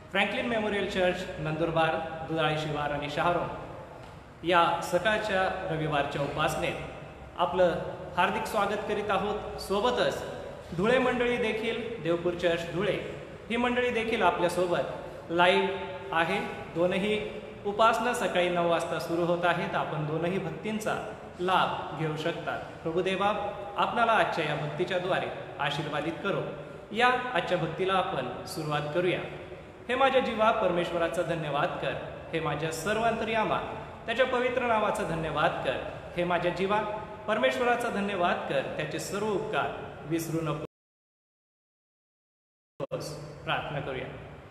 Franklin memorial church, Nandurbar, Dudhali शिवार आणि शहारोन या सकाळच्या रविवारच्या उपासनेत आपलं हार्दिक स्वागत करीत आहोत. सोबतच धुळे मंडळी देखील, देवपूर चर्च धुळे ही मंडळी देखील आपल्यासोबत लाईव्ह आहे. दोनही उपासना सकाळी 9 वाजता सुरू होत आहेत. आपण दोनही भक्तींचा लाभ घेऊ शकतात. प्रभुदेवा आपणाला आजच्या या भक्तीच्याद्वारे आशीर्वादित करो. या आजच्या भक्तीला आपण सुरुवात करूया. हे माझ्या जीवा परमेश्वराचा धन्यवाद कर. हे माझ्या सर्व अंतर्यामा त्याच्या पवित्र नावाचा धन्यवाद कर. हे माझ्या जीवा परमेश्वराचा धन्यवाद कर. त्याचे सर्व उपकार विसरू नकोस. प्रार्थना करूया.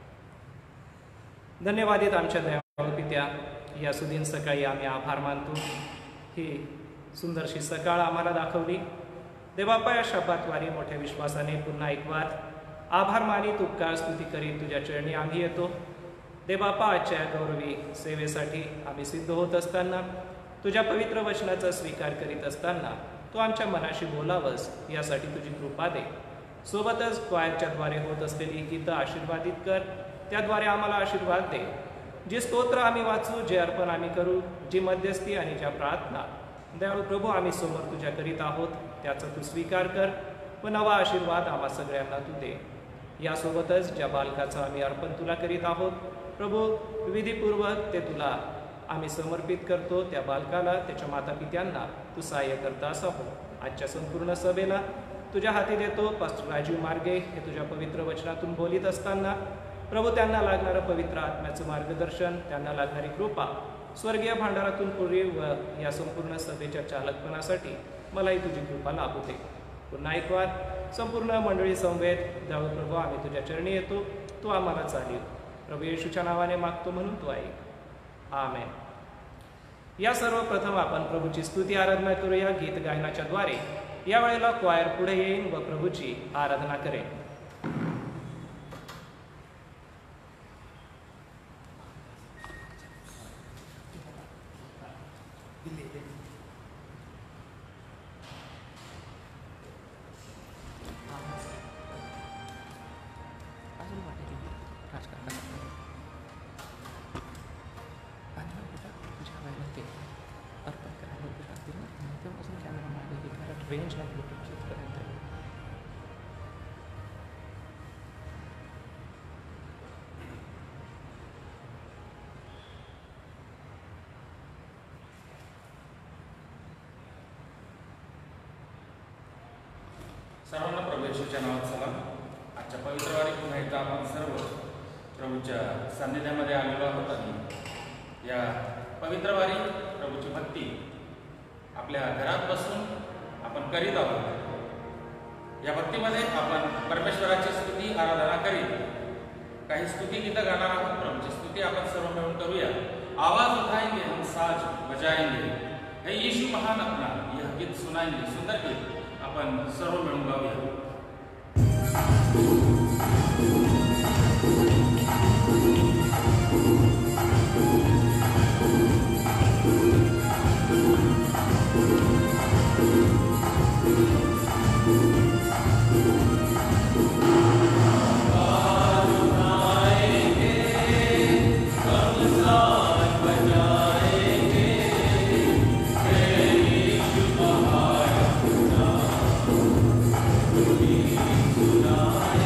धन्यवादित आमच्या दयाळू पित्या, या सुदीन सकाळी आम्ही आभार मानतो. ही सुंदरशी सकाळ आम्हाला दाखवली. देवापा या शपथवारी मोठ्या विश्वासाने पुन्हा एक वार आभार मानित, उपकार स्तुती करीत तुझ्या चरणी आम्ही येतो. देवापा आजच्या गौरवी सेवेसाठी आम्ही सिद्ध होत असताना, तुझ्या पवित्र वचनाचा स्वीकार करीत असताना तू आमच्या मनाशी बोलावस यासाठी तुझी कृपा दे. सोबतच क्वायरच्या द्वारे होत असलेली गीतं आशीर्वादित कर. त्याद्वारे आम्हाला आशीर्वाद दे. जे स्तोत्र आम्ही वाचू, जे अर्पण आम्ही करू, जी मध्यस्थी आणि ज्या प्रार्थना दयाळू प्रभू आम्ही समोर तुझ्या करीत आहोत, त्याचा तू स्वीकार कर व नवा आशीर्वाद आम्हा सगळ्यांना तू दे. यासोबतच ज्या बालकाचं आम्ही अर्पण तुला करीत आहोत प्रभू, विधीपूर्वक ते तुला आम्ही समर्पित करतो. त्या बालकाला, त्याच्या मातापित्यांना तू सहाय्य करता असा हो. आजच्या संपूर्ण सभेला तुझ्या हाती देतो. पास्टर राजीव मार्गे हे तुझ्या पवित्र वचनातून बोलित असताना प्रभू, त्यांना लागणारं पवित्र आत्म्याचं मार्गदर्शन, त्यांना लागणारी कृपा स्वर्गीय भांडारातून पुरी व या संपूर्ण सभेच्या चालकपणासाठी मलाही तुझी कृपा लाभू दे. पुन्हा एक वार संपूर्ण मंडळी समवेत दयाळू प्रभू आम्ही तुझ्या चरणी येतो. तू आम्हाला चालीव. प्रभू येशूच्या नावाने मागतो म्हणून तू ऐक. आमेन. या सर्वप्रथम आपण प्रभूची स्तुती आराधना करूया. गीत गायनाच्या द्वारे यावेळेला क्वायर पुढे येईन व प्रभूची आराधना करेन. सर्वांना प्रभू येशूच्या नावात सलाम. आजच्या पवित्र वारी पुन्हा एकदा आपण सर्व प्रभूच्या सान्निध्यामध्ये आलेलो आहोत आणि या पवित्र वारी प्रभूची भक्ती आपल्या घरात बसून आपण करीत आहोत. या भक्तीमध्ये आपण परमेश्वराची स्तुती आराधना करीत काही स्तुती गीतं गाणार आहोत. प्रभूची स्तुती आपण सर्व मिळून करूया. आवाज उठाएंगे हम साज बजाएंगे, हे यीशु महान अपना यह गीत सुनाएंगे. सुंदर गीत आपण सर्व मिळून गाऊया. Tonight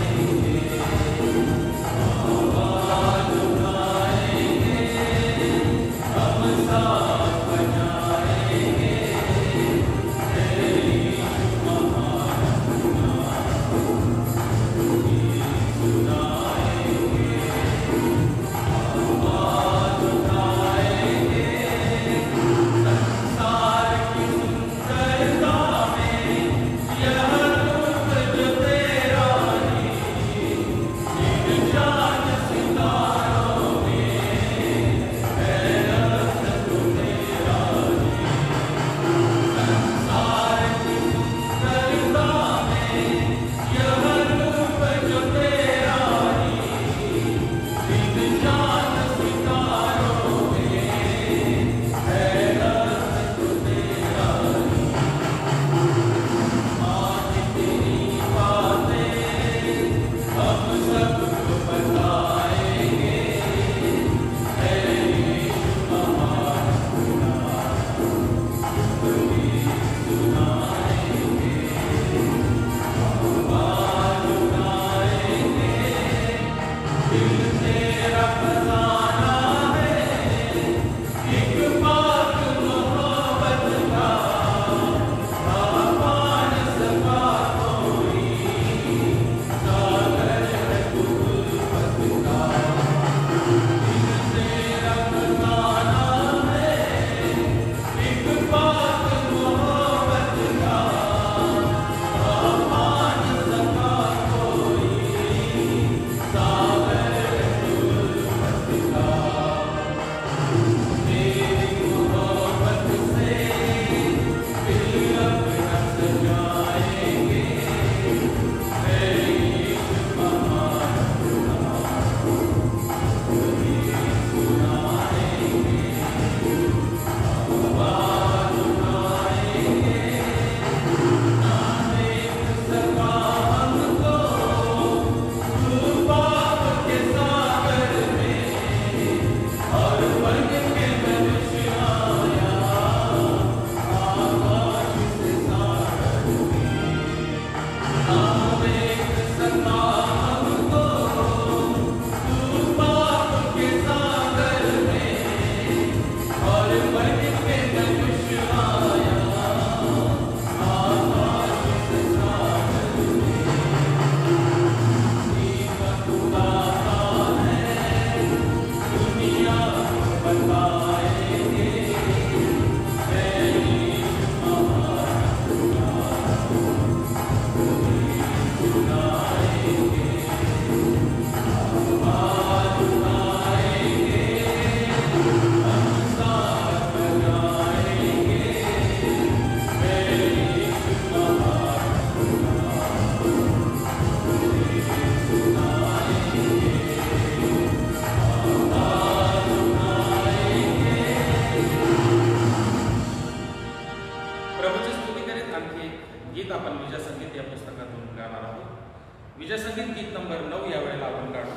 संगीत गीत नंबर 9 यावेळेला आपण काढू.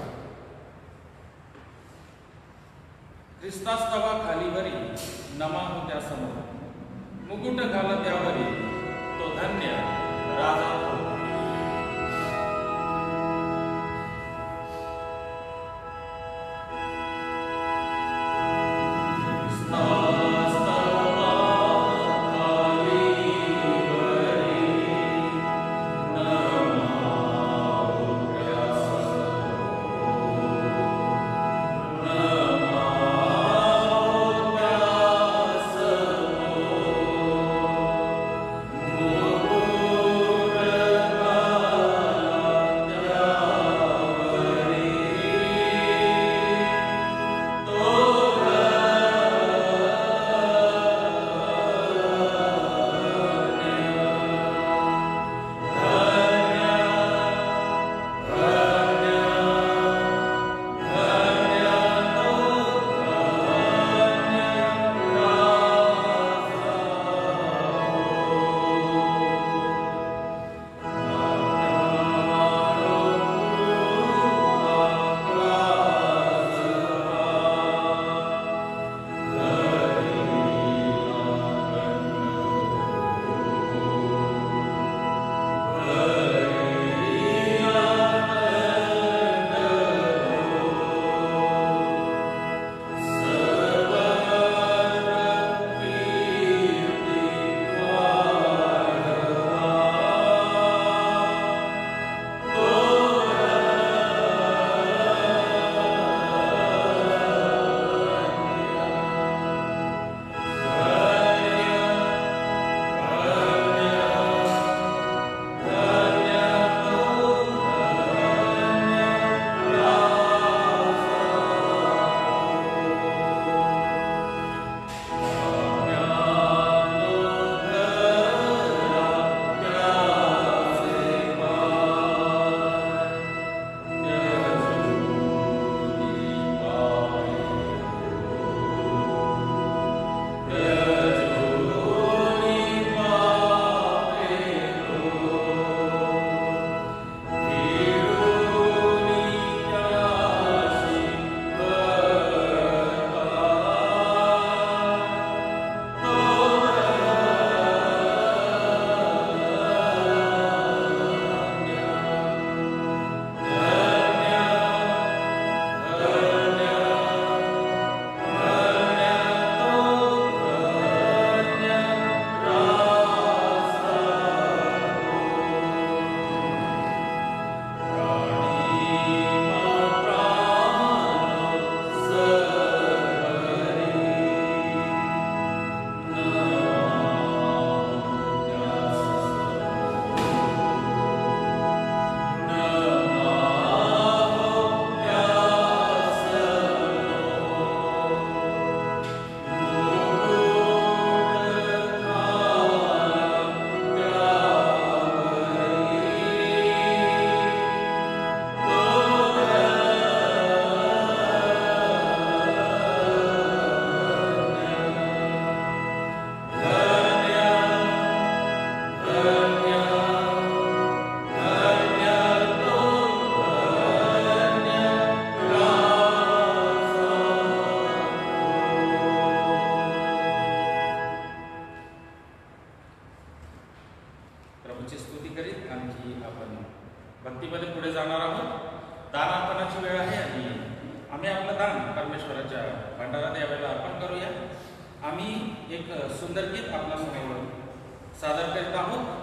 ख्रिस्तास्तवा खालीवरी नमा होत्या समोर, मुकुट घाल त्यावरी तो धन्य राजा तो. भक्तीमध्ये पुढे जाणार आहोत. दानार्पणाची वेळ आहे आणि आम्ही आपलं दान परमेश्वराच्या भंडारात यावेळेला अर्पण करूया. आम्ही एक सुंदर गीत आपल्या समोर सादर करीत आहोत.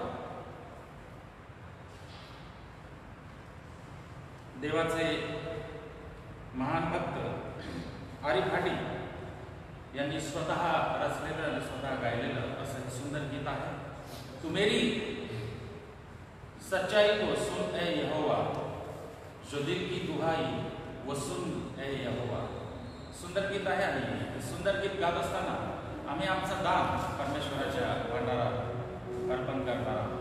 देवाचे महान भक्त आरिफ हाटी यांनी स्वतः रचलेलं स्वतः गायलेलं असं सुंदर गीत आहे. तू मेरी सच्चाई को सुन ए यहोवा, जो दिल की दुहाई वो सुन ए यहोवा. सुंदर गीत आहे आणि सुंदर गीत गात असताना आम्ही आमचं दान परमेश्वराच्या भंडारात अर्पण करणार आहोत.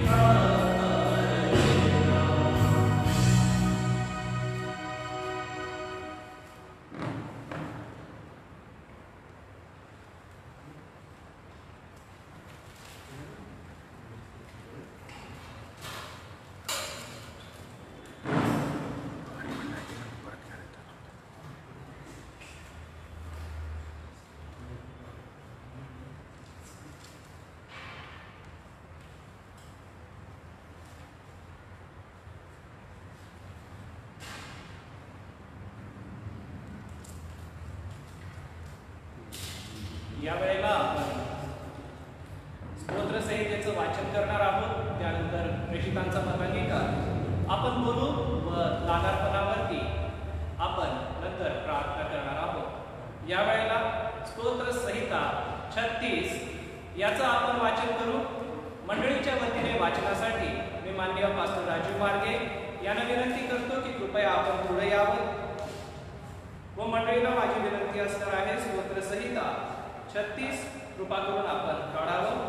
या वेळेला आपण स्तोत्र संहितेचं वाचन करणार आहोत. त्यानंतर प्रेषितांचा मतांगीकार आपण बोलू व लादारपणावरती आपण नंतर प्रार्थना करणार आहोत. या वेळेला स्तोत्र संहिता 36 याचं आपण वाचन करू. मंडळीच्या वतीने वाचनासाठी मी माननीय पास्टर राजू मार्गे यांना विनंती करतो की कृपया आपण पुढे यावं व मंडळीला माझी विनंती असणार आहे स्तोत्र संहिता 36 कृपा करून आपण काढावं.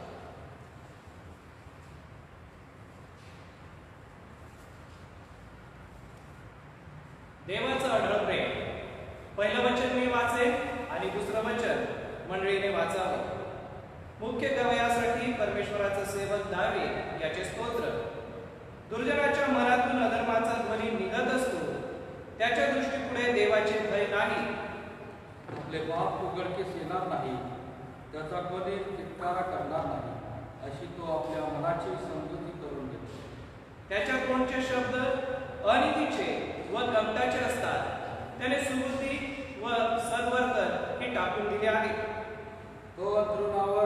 देवाचं अढळ प्रेम. पहिलं वचन मी वाचेन आणि दुसरं वचन मंडळीने वाचावं. मुख्य गवयासाठी परमेश्वराचं सेवक दावीद याचे स्तोत्र. दुर्जनाच्या मनातून अधर्माचा ध्वनी निघत असतो, त्याच्या दृष्टीपुढे देवाचे भय नाही. आपले पाप उघडकीस येणार नाही, त्याचा कधी तिटकारा करणार नाही, अशी तो आपल्या मनाची समजुती करून देतो. त्याच्या तोंडचे शब्द अनितीचे व कपटाचे असतात. त्याने सुबुद्धी व सद्वर्तन हे टाकून दिले आहे. तो अंथरुणावर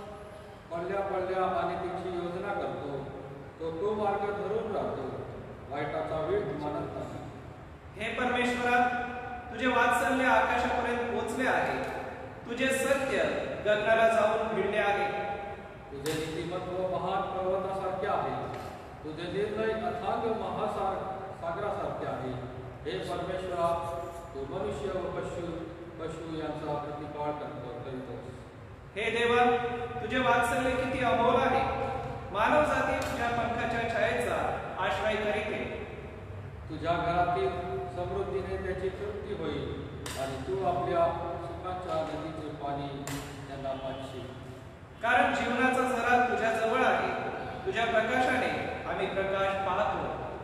पडल्या पडल्या अनितीची योजना करतो. तो मार्ग धरून राहतो, वाईटाचा वेग मानत नाही. हे परमेश्वरा, तुझे वात्सल्य आकाशापर्यंत पोचले आहे. तुझे सत्य गगनाला जाऊन भिडले आहे. तुझे नीतिमत्व महान पर्वतासारखे आहे. तुझे निर्णय अथांग महासागरासारखे आहे. हे परमेश्वरा, तू मनुष्य व पशु यांचा प्रतिपाळ करीतोस. हे देवा, तुझे वात्सल्य किती अमोल आहे. मानव जाती तुझ्या पंखाच्या छायेचा आश्रय करीते. तुझ्या घरातील समृद्धीने त्याची तृप्ती होईल आणि तू आपल्या सुखाच्या नदीचे पाणी त्यांना पाजशील. कारण जीवनाचा झरा तुझ्या जवळ आहे. तुझ्या प्रकाशाने आम्ही प्रकाश पाहतो.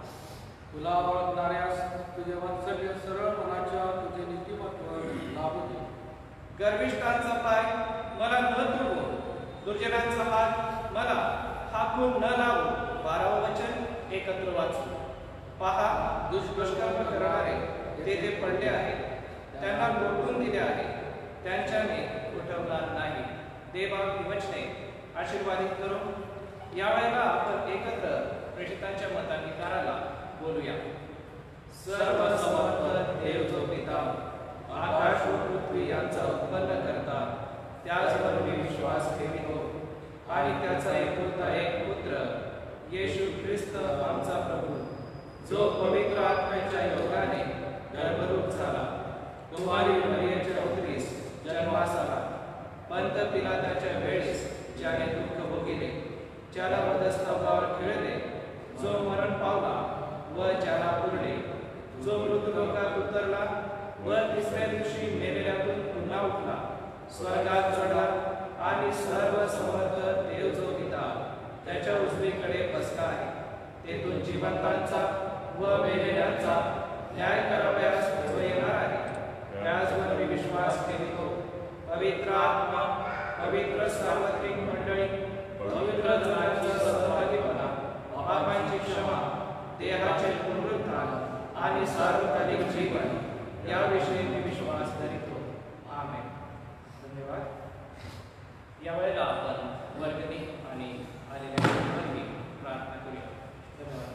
तुला ओळखणाऱ्यास तुझे वात्सल्य सरळ मनाच्या तुझे नीतिमत्व लाभू दे. गर्विष्ठांचा पाय मला न तुडवो, दुर्जनांचा हात मला हाकून न लावो. 12वं वचन एकत्र वाचू. पहा, दुष्कर्म करणारे तेथे पडले आहेत. त्यांना लोटून दिले आहे, त्यांच्याने उठवणार नाही. देवा ही वचने आशीर्वादित करू. यावेळेला आपण एकत्र प्रेषितांच्या मतांगीकाराला बोलूया. सर्वसमर्थ देव जो पिता, आकाश व पृथ्वी यांचा उत्पन्न करता, त्याचवर मी विश्वास ठेवितो आणि त्याचा एकुलता एक पुत्र येशू ख्रिस्त आमचा प्रभू, जो पवित्र आत्म्याच्या योगाने गर्भरूप झाला, कुमारी मरियेच्या उदरीस जन्मास आला, पंत पिलाताच्या वेळेस ज्याने दुःख भोगिले, ज्याला वधस्तंभावर खिळले, जो मरण पावला व ज्याला पुरले, जो मृत्यूलोकात उतरला व तिसऱ्या दिवशी मेलेल्यातून पुन्हा उठला, स्वर्गात चढला आणि सर्व समर्थ देव जो पिता त्याच्या उजवीकडे बसला आहे, तेथून जिवंतांचा व मेलेल्यांचा न्याय करावयास तो येणार आहे. त्याचवर मी विश्वास ठेवितो. पवित्र आत्मा, पवित्र सार्वत्रिक मंडळी, पवित्र जनांचा सहभागीपणा, पापांची क्षमा, देहाचे पुनरुत्थान आणि सार्वकालिक जीवन याविषयी मी विश्वास धरितो. आमेन. धन्यवाद. यावेळेला आपण वर्गणी आणि आलेल्या प्रार्थना करूया. धन्यवाद.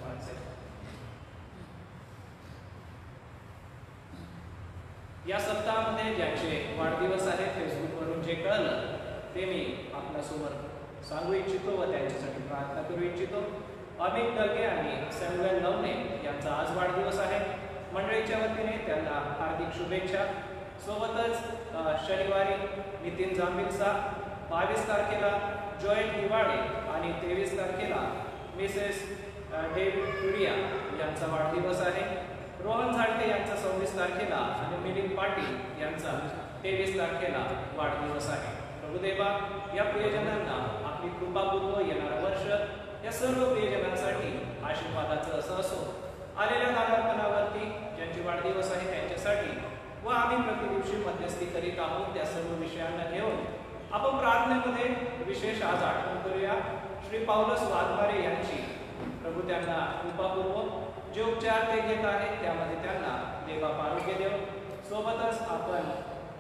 या सप्ताहामध्ये ज्यांचे वाढदिवस आहेत फेसबुकवरून जे कळलं ते मी आपल्यासोबत सांगू इच्छितो व त्यांच्यासाठी प्रार्थना करू इच्छितो. अमित डगे आणि सॅम्युएल नवने यांचा आज वाढदिवस आहे. मंडळीच्या वतीने त्यांना हार्दिक शुभेच्छा. सोबतच शनिवारी नितीन जांभीलचा 22 तारखेला जॉयल हिवाळे आणि 23 तारखेला मिसेस डेव्हिड कुरिया यांचा वाढदिवस आहे. रोहन झाडटे यांचा 26 तारखेला आणि मिलिंद पाटील यांचा 23 तारखेला वाढदिवस आहे. प्रभुदेवा, या प्रियजनांना आपली कृपापूर्व येणारं वर्ष या सर्व प्रियजनांसाठी आशीर्वादाचं असं असो. आलेल्या नामांकनावरती ज्यांचे वाढदिवस आहे त्यांच्यासाठी व आम्ही प्रतिदिवशी मध्यस्थी करीत आहोत त्या सर्व विषयांना घेऊन आपण प्रार्थनेमध्ये विशेष आज आठवण करूया श्री पाऊलस वाघमारे यांची. प्रभू त्यांना कृपापूर्व जे उपचार ते घेत आहेत त्यामध्ये त्यांना देवबाप आरोग्य देव. सोबतच आपण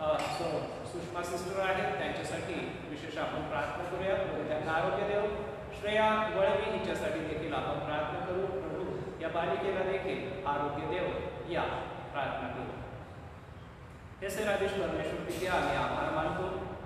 सुषमा सिस्टर आहेत त्यांच्यासाठी विशेष आपण प्रार्थना करूया. प्रभू त्यांना आरोग्य देव. श्रेया वळवी हिच्यासाठी देखील आपण प्रार्थना करू. प्रभू या बालिकेला देखील आरोग्य देव. या प्रार्थना करू. हे सेनाधीश परमेश्वर पित्या, आम्ही आभार मानतो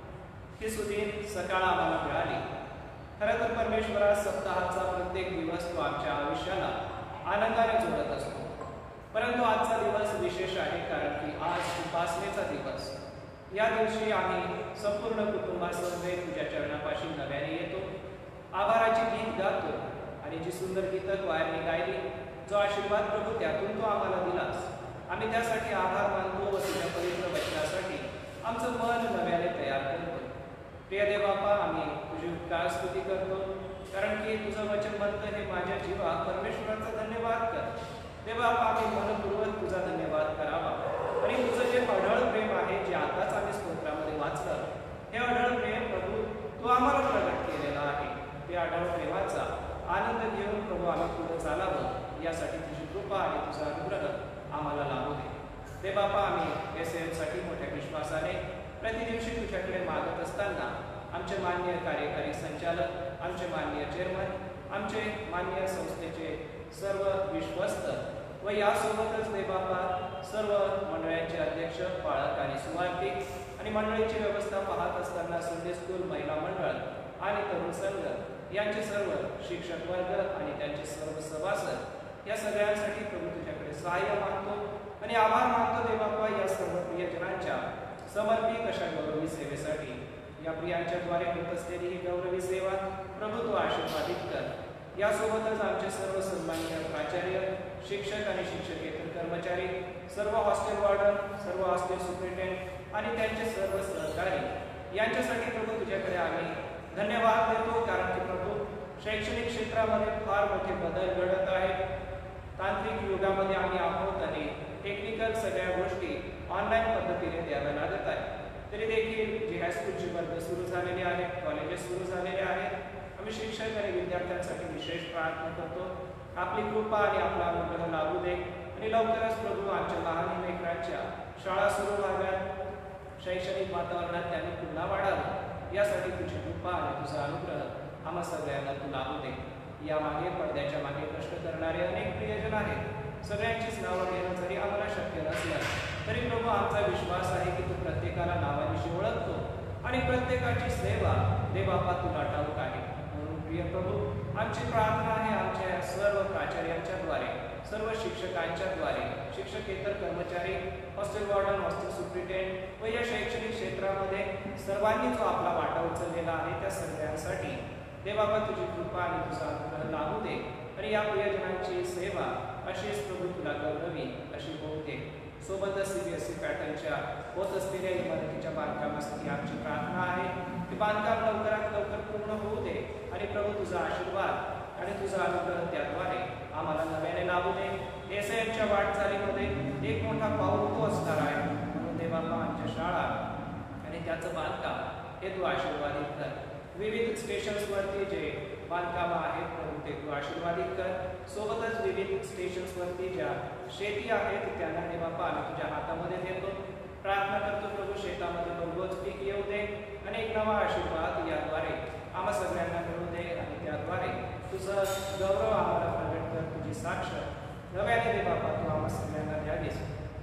ही सुदीन सकाळ आम्हाला मिळाली. खरं तर परमेश्वरा, सप्ताहाचा प्रत्येक दिवस तो आमच्या आयुष्याला आनंदाने जोडत असतो. परंतु आजचा दिवस विशेष आहे कारण की आज उपासनेचा दिवस. या दिवशी आम्ही संपूर्ण कुटुंबासमवेत तुझ्या चरणापाशी नव्याने येतो. आभाराची गीत गातो आणि जी सुंदर गीतं वायाने गायली, जो आशीर्वाद प्रभू त्यातून तो आम्हाला दिलास, आम्ही त्यासाठी आभार मानतो व तुझ्या पवित्र वचनासाठी आमचं मन नव्याने तयार करतो. प्रिय देवबापा, आम्ही तुझी उपकार स्तुती करतो कारण की तुझं वचन म्हणतं, हे माझ्या जीवा परमेश्वराचा धन्यवाद कर. देवबापा, आम्ही मनपूर्वक तुझा धन्यवाद करावा आणि तुझं जे अढळ प्रेम आहे, जे आताच आम्ही स्तोत्रामध्ये वाचलं, हे अढळ प्रेम प्रभू तू आम्हाला प्रगट केलेला आहे. ते अढळ प्रेमाचा आनंद घेऊन प्रभू आम्ही पुढे चालावं यासाठी तुझी कृपा आणि तुझा अनुग्रह आम्हाला लाभू दे. देवबापा, आम्ही SAF मोठ्या विश्वासाने प्रतिदिवशी तुझ्याकडे मागत असताना आमचे मान्य कार्यकारी संचालक, आमचे मान्य चेअरमन, आमचे मान्य संस्थेचे सर्व विश्वस्त व यासोबतच देवबापा सर्व मंडळांचे अध्यक्ष, पाळक आणि सुवार्थिक आणि मंडळीची व्यवस्था पाहत असताना संडे स्कूल, महिला मंडळ आणि तरुण संघ यांचे सर्व शिक्षक वर्ग आणि त्यांचे सर्व सभासद या सगळ्यांसाठी प्रभू तुझ्याकडे सहाय्य मागतो आणि आभार मानतो. देवबापा, या सर्व प्रियजनांच्या समर्पित अशा गौरवी सेवेसाठी या प्रियांच्याद्वारे होत असलेली ही गौरवी सेवा प्रभू तू आशीर्वादित कर. यासोबतच आमचे सर्व सन्माननीय प्राचार्य, शिक्षक आणि शिक्षकेतर कर्मचारी, सर्व हॉस्टेल वॉर्डन, सर्व हॉस्टेल सुपरिटेंडेंट आणि त्यांचे सर्व सहकारी यांच्यासाठी प्रभू तुझ्याकडे आम्ही धन्यवाद देतो कारण की प्रभू शैक्षणिक क्षेत्रामध्ये फार मोठे बदल घडत आहेत. तांत्रिक युगामध्ये आम्ही आहोत आणि टेक्निकल सगळ्या गोष्टी ऑनलाईन पद्धतीने द्याव्या लागत आहेत. तरी देखील जे हायस्कूलचे वर्ग सुरू झालेले आहेत, कॉलेजेस सुरू झालेले आहेत, आम्ही शिक्षक आणि विद्यार्थ्यांसाठी विशेष प्रार्थना करतो. आपली कृपा आणि आपला अनुग्रह लाभू दे आणि लवकरच प्रभू आमच्या लहान लेकरांच्या शाळा सुरू व्हाव्यात, शैक्षणिक वातावरणात त्यांनी पुन्हा वाढावं यासाठी तुझी कृपा आणि तुझा अनुग्रह आम्हा सगळ्यांना तू लाभू दे. यामागे पडद्याच्या मागे कष्ट करणारे अनेक प्रियजन आहेत. सगळ्यांचीच नावं घेणं जरी आम्हाला शक्य नसलं तरी प्रभू आमचा विश्वास आहे की तू प्रत्येकाला नावानिशी ओळखतो आणि प्रत्येकाची सेवा देवबापा तुला ठाऊक आहे. म्हणून प्रिय प्रभू, आमची प्रार्थना आहे आमच्या सर्व प्राचार्यांच्याद्वारे, सर्व शिक्षकांच्याद्वारे, शिक्षकेतर कर्मचारी, हॉस्टेल वॉर्डन, हॉस्टेल सुपरिटेंडेंट व या शैक्षणिक क्षेत्रामध्ये सर्वांनी जो आपला वाटा उचललेला आहे त्या सगळ्यांसाठी देवबापा तुझी कृपा आणि तुझा अनुग्रह लाभू दे आणि या प्रियजनांची सेवा अशीच प्रभू तुला गौरवी अशी होऊ दे. सोबतच CBSE पॅटर्नच्या होत असलेल्या इमारतीच्या बांधकामासाठी आमची प्रार्थना आहे की बांधकाम लवकरात लवकर पूर्ण होऊ दे आणि प्रभू तुझा आशीर्वाद आणि तुझा अनुग्रह त्याद्वारे आम्हाला नव्याने लाभू दे. SAFच्या वाटचालीमध्ये एक मोठा पाऊल तो असणार आहे. म्हणून देवबापा आमच्या शाळा आणि त्याचं बांधकाम हे तू आशीर्वादित कर. विविध स्टेशन्सवरती जे बांधकामं आहेत प्रभू ते तू आशीर्वादित कर. सोबतच विविध स्टेशन्सवरती ज्या शेती आहेत त्यांना देवबापा आम्ही तुझ्या हातामध्ये देतो. प्रार्थना करतो प्रभू शेतामध्ये भरघोस पीक येऊ दे आणि एक नवा आशीर्वाद याद्वारे आम्हा सगळ्यांना मिळू दे आणि त्याद्वारे तुझं गौरव आम्हाला प्रगट कर. तुझी साक्ष नव्याने देवबापा तू आम्हा सगळ्यांना द्यावीस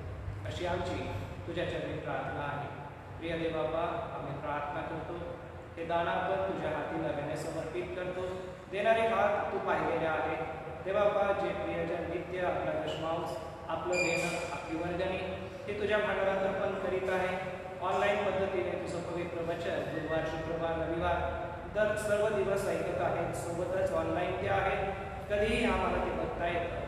अशी आमची तुझ्या चरणी प्रार्थना आहे. प्रिय देवबापा, आम्ही प्रार्थना करतो हे दानार्पण तुझ्या हाती नव्याने समर्पित करतो. देणारे हात तू पाहिलेले आहे देवबापा. जे प्रियजन नित्य आपला दशमांश, आपलं देणं, आपली वर्गणी हे तुझ्या भांडारात अर्पण करीत आहे. ऑनलाईन पद्धतीने तुझं पवित्र वचन गुरुवार, शुक्रवार, रविवार तर सर्व दिवस ऐकत आहेत, सोबतच ऑनलाईन ते आहेत, कधीही आम्हाला ते बघता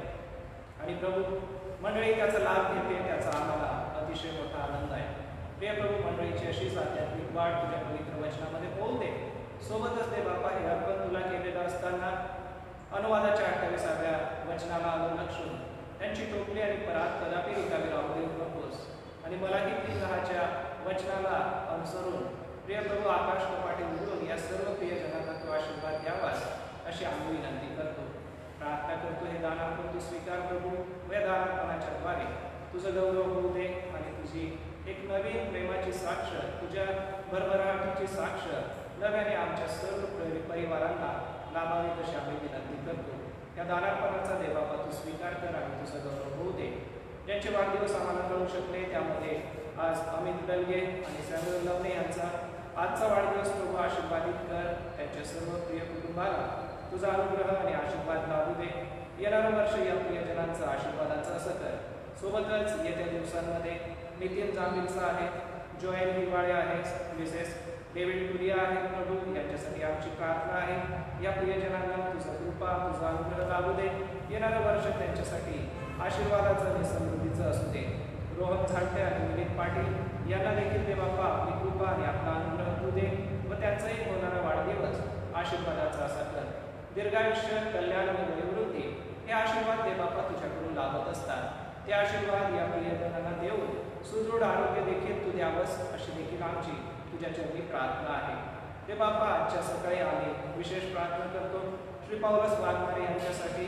येतं आणि प्रभू मंडळी त्याचा लाभ घेते, त्याचा आम्हाला अतिशय मोठा आनंद आहे. प्रिय प्रभू, मंडळीची अशीच आध्यात्मिक वाढ तुझ्या पवित्र वचनामध्ये होऊ दे. सोबतच ते बापा हे अर्पण तुला केलेलं असताना अनुवादाच्या 28व्या वचनाला अनुलक्षून त्यांची टोपली आणि परात कदापि रिकामी राहू देऊ नकोस आणि मलाही 3:10च्या वचनाला अनुसरून प्रिय प्रभू आकाश कपाटे उघडून या सर्व प्रियजनांना तू आशीर्वाद द्यावास अशी आम्ही विनंती करतो. प्रार्थना करतो हे दान आपण तू स्वीकार प्रभू व या दानपणाच्या द्वारे तुझं गौरव होऊ दे आणि तुझी एक नवीन प्रेमाची साक्ष, तुझ्या भरभराटीची साक्ष नव्याने आमच्या सर्व परिवारांना लाभावी तशी आम्ही विनंती करतो. या दानार्पणाचा देवबापा तू स्वीकार कर आणि तुझा गौरव होऊ दे. ज्यांचे वाढदिवस आम्हाला कळू शकले त्यामध्ये आज अमित दलगे आणि सॅम्युअल लवणे यांचा आजचा वाढदिवस प्रभू आशीर्वादित कर. त्यांच्या सर्व प्रिय कुटुंबाला तुझा अनुग्रह आणि आशीर्वाद लाभू दे. येणारं वर्ष या प्रियजनांचा आशीर्वादाचं असं कर. सोबतच येत्या दिवसांमध्ये नितीन जांभीलचा आहे, जोएल हिवाळे आहे, मिसेस डेव्हिड टुरिया आहे प्रभू, यांच्यासाठी आमची प्रार्थना आहे. या प्रियजनांना तुझा कृपा, तुझा अनुग्रह लाभू दे. येणारं वर्ष त्यांच्यासाठी आशीर्वादाचं आणि समृद्धीचं असू दे. रोहन झांटे आणि विनीत पाटील यांना देखील देवापा आपली कृपा आणि आपला अनुग्रह होऊ दे व त्यांचाही होणारा वाढदिवस आशीर्वादाचा असा कर. दीर्घायुष्य, कल्याण आणि वयोवृद्धी हे आशीर्वाद देवापा तुझ्याकडून लाभत असतात. ते आशीर्वाद या प्रियजनांना देऊन सुदृढ आरोग्य देखील तू द्यावंस अशी देखील आमची तुझ्या चरणी प्रार्थना आहे. ते बापा आजच्या सकाळी आम्ही विशेष प्रार्थना करतो श्री पौलस वाघमारे यांच्यासाठी,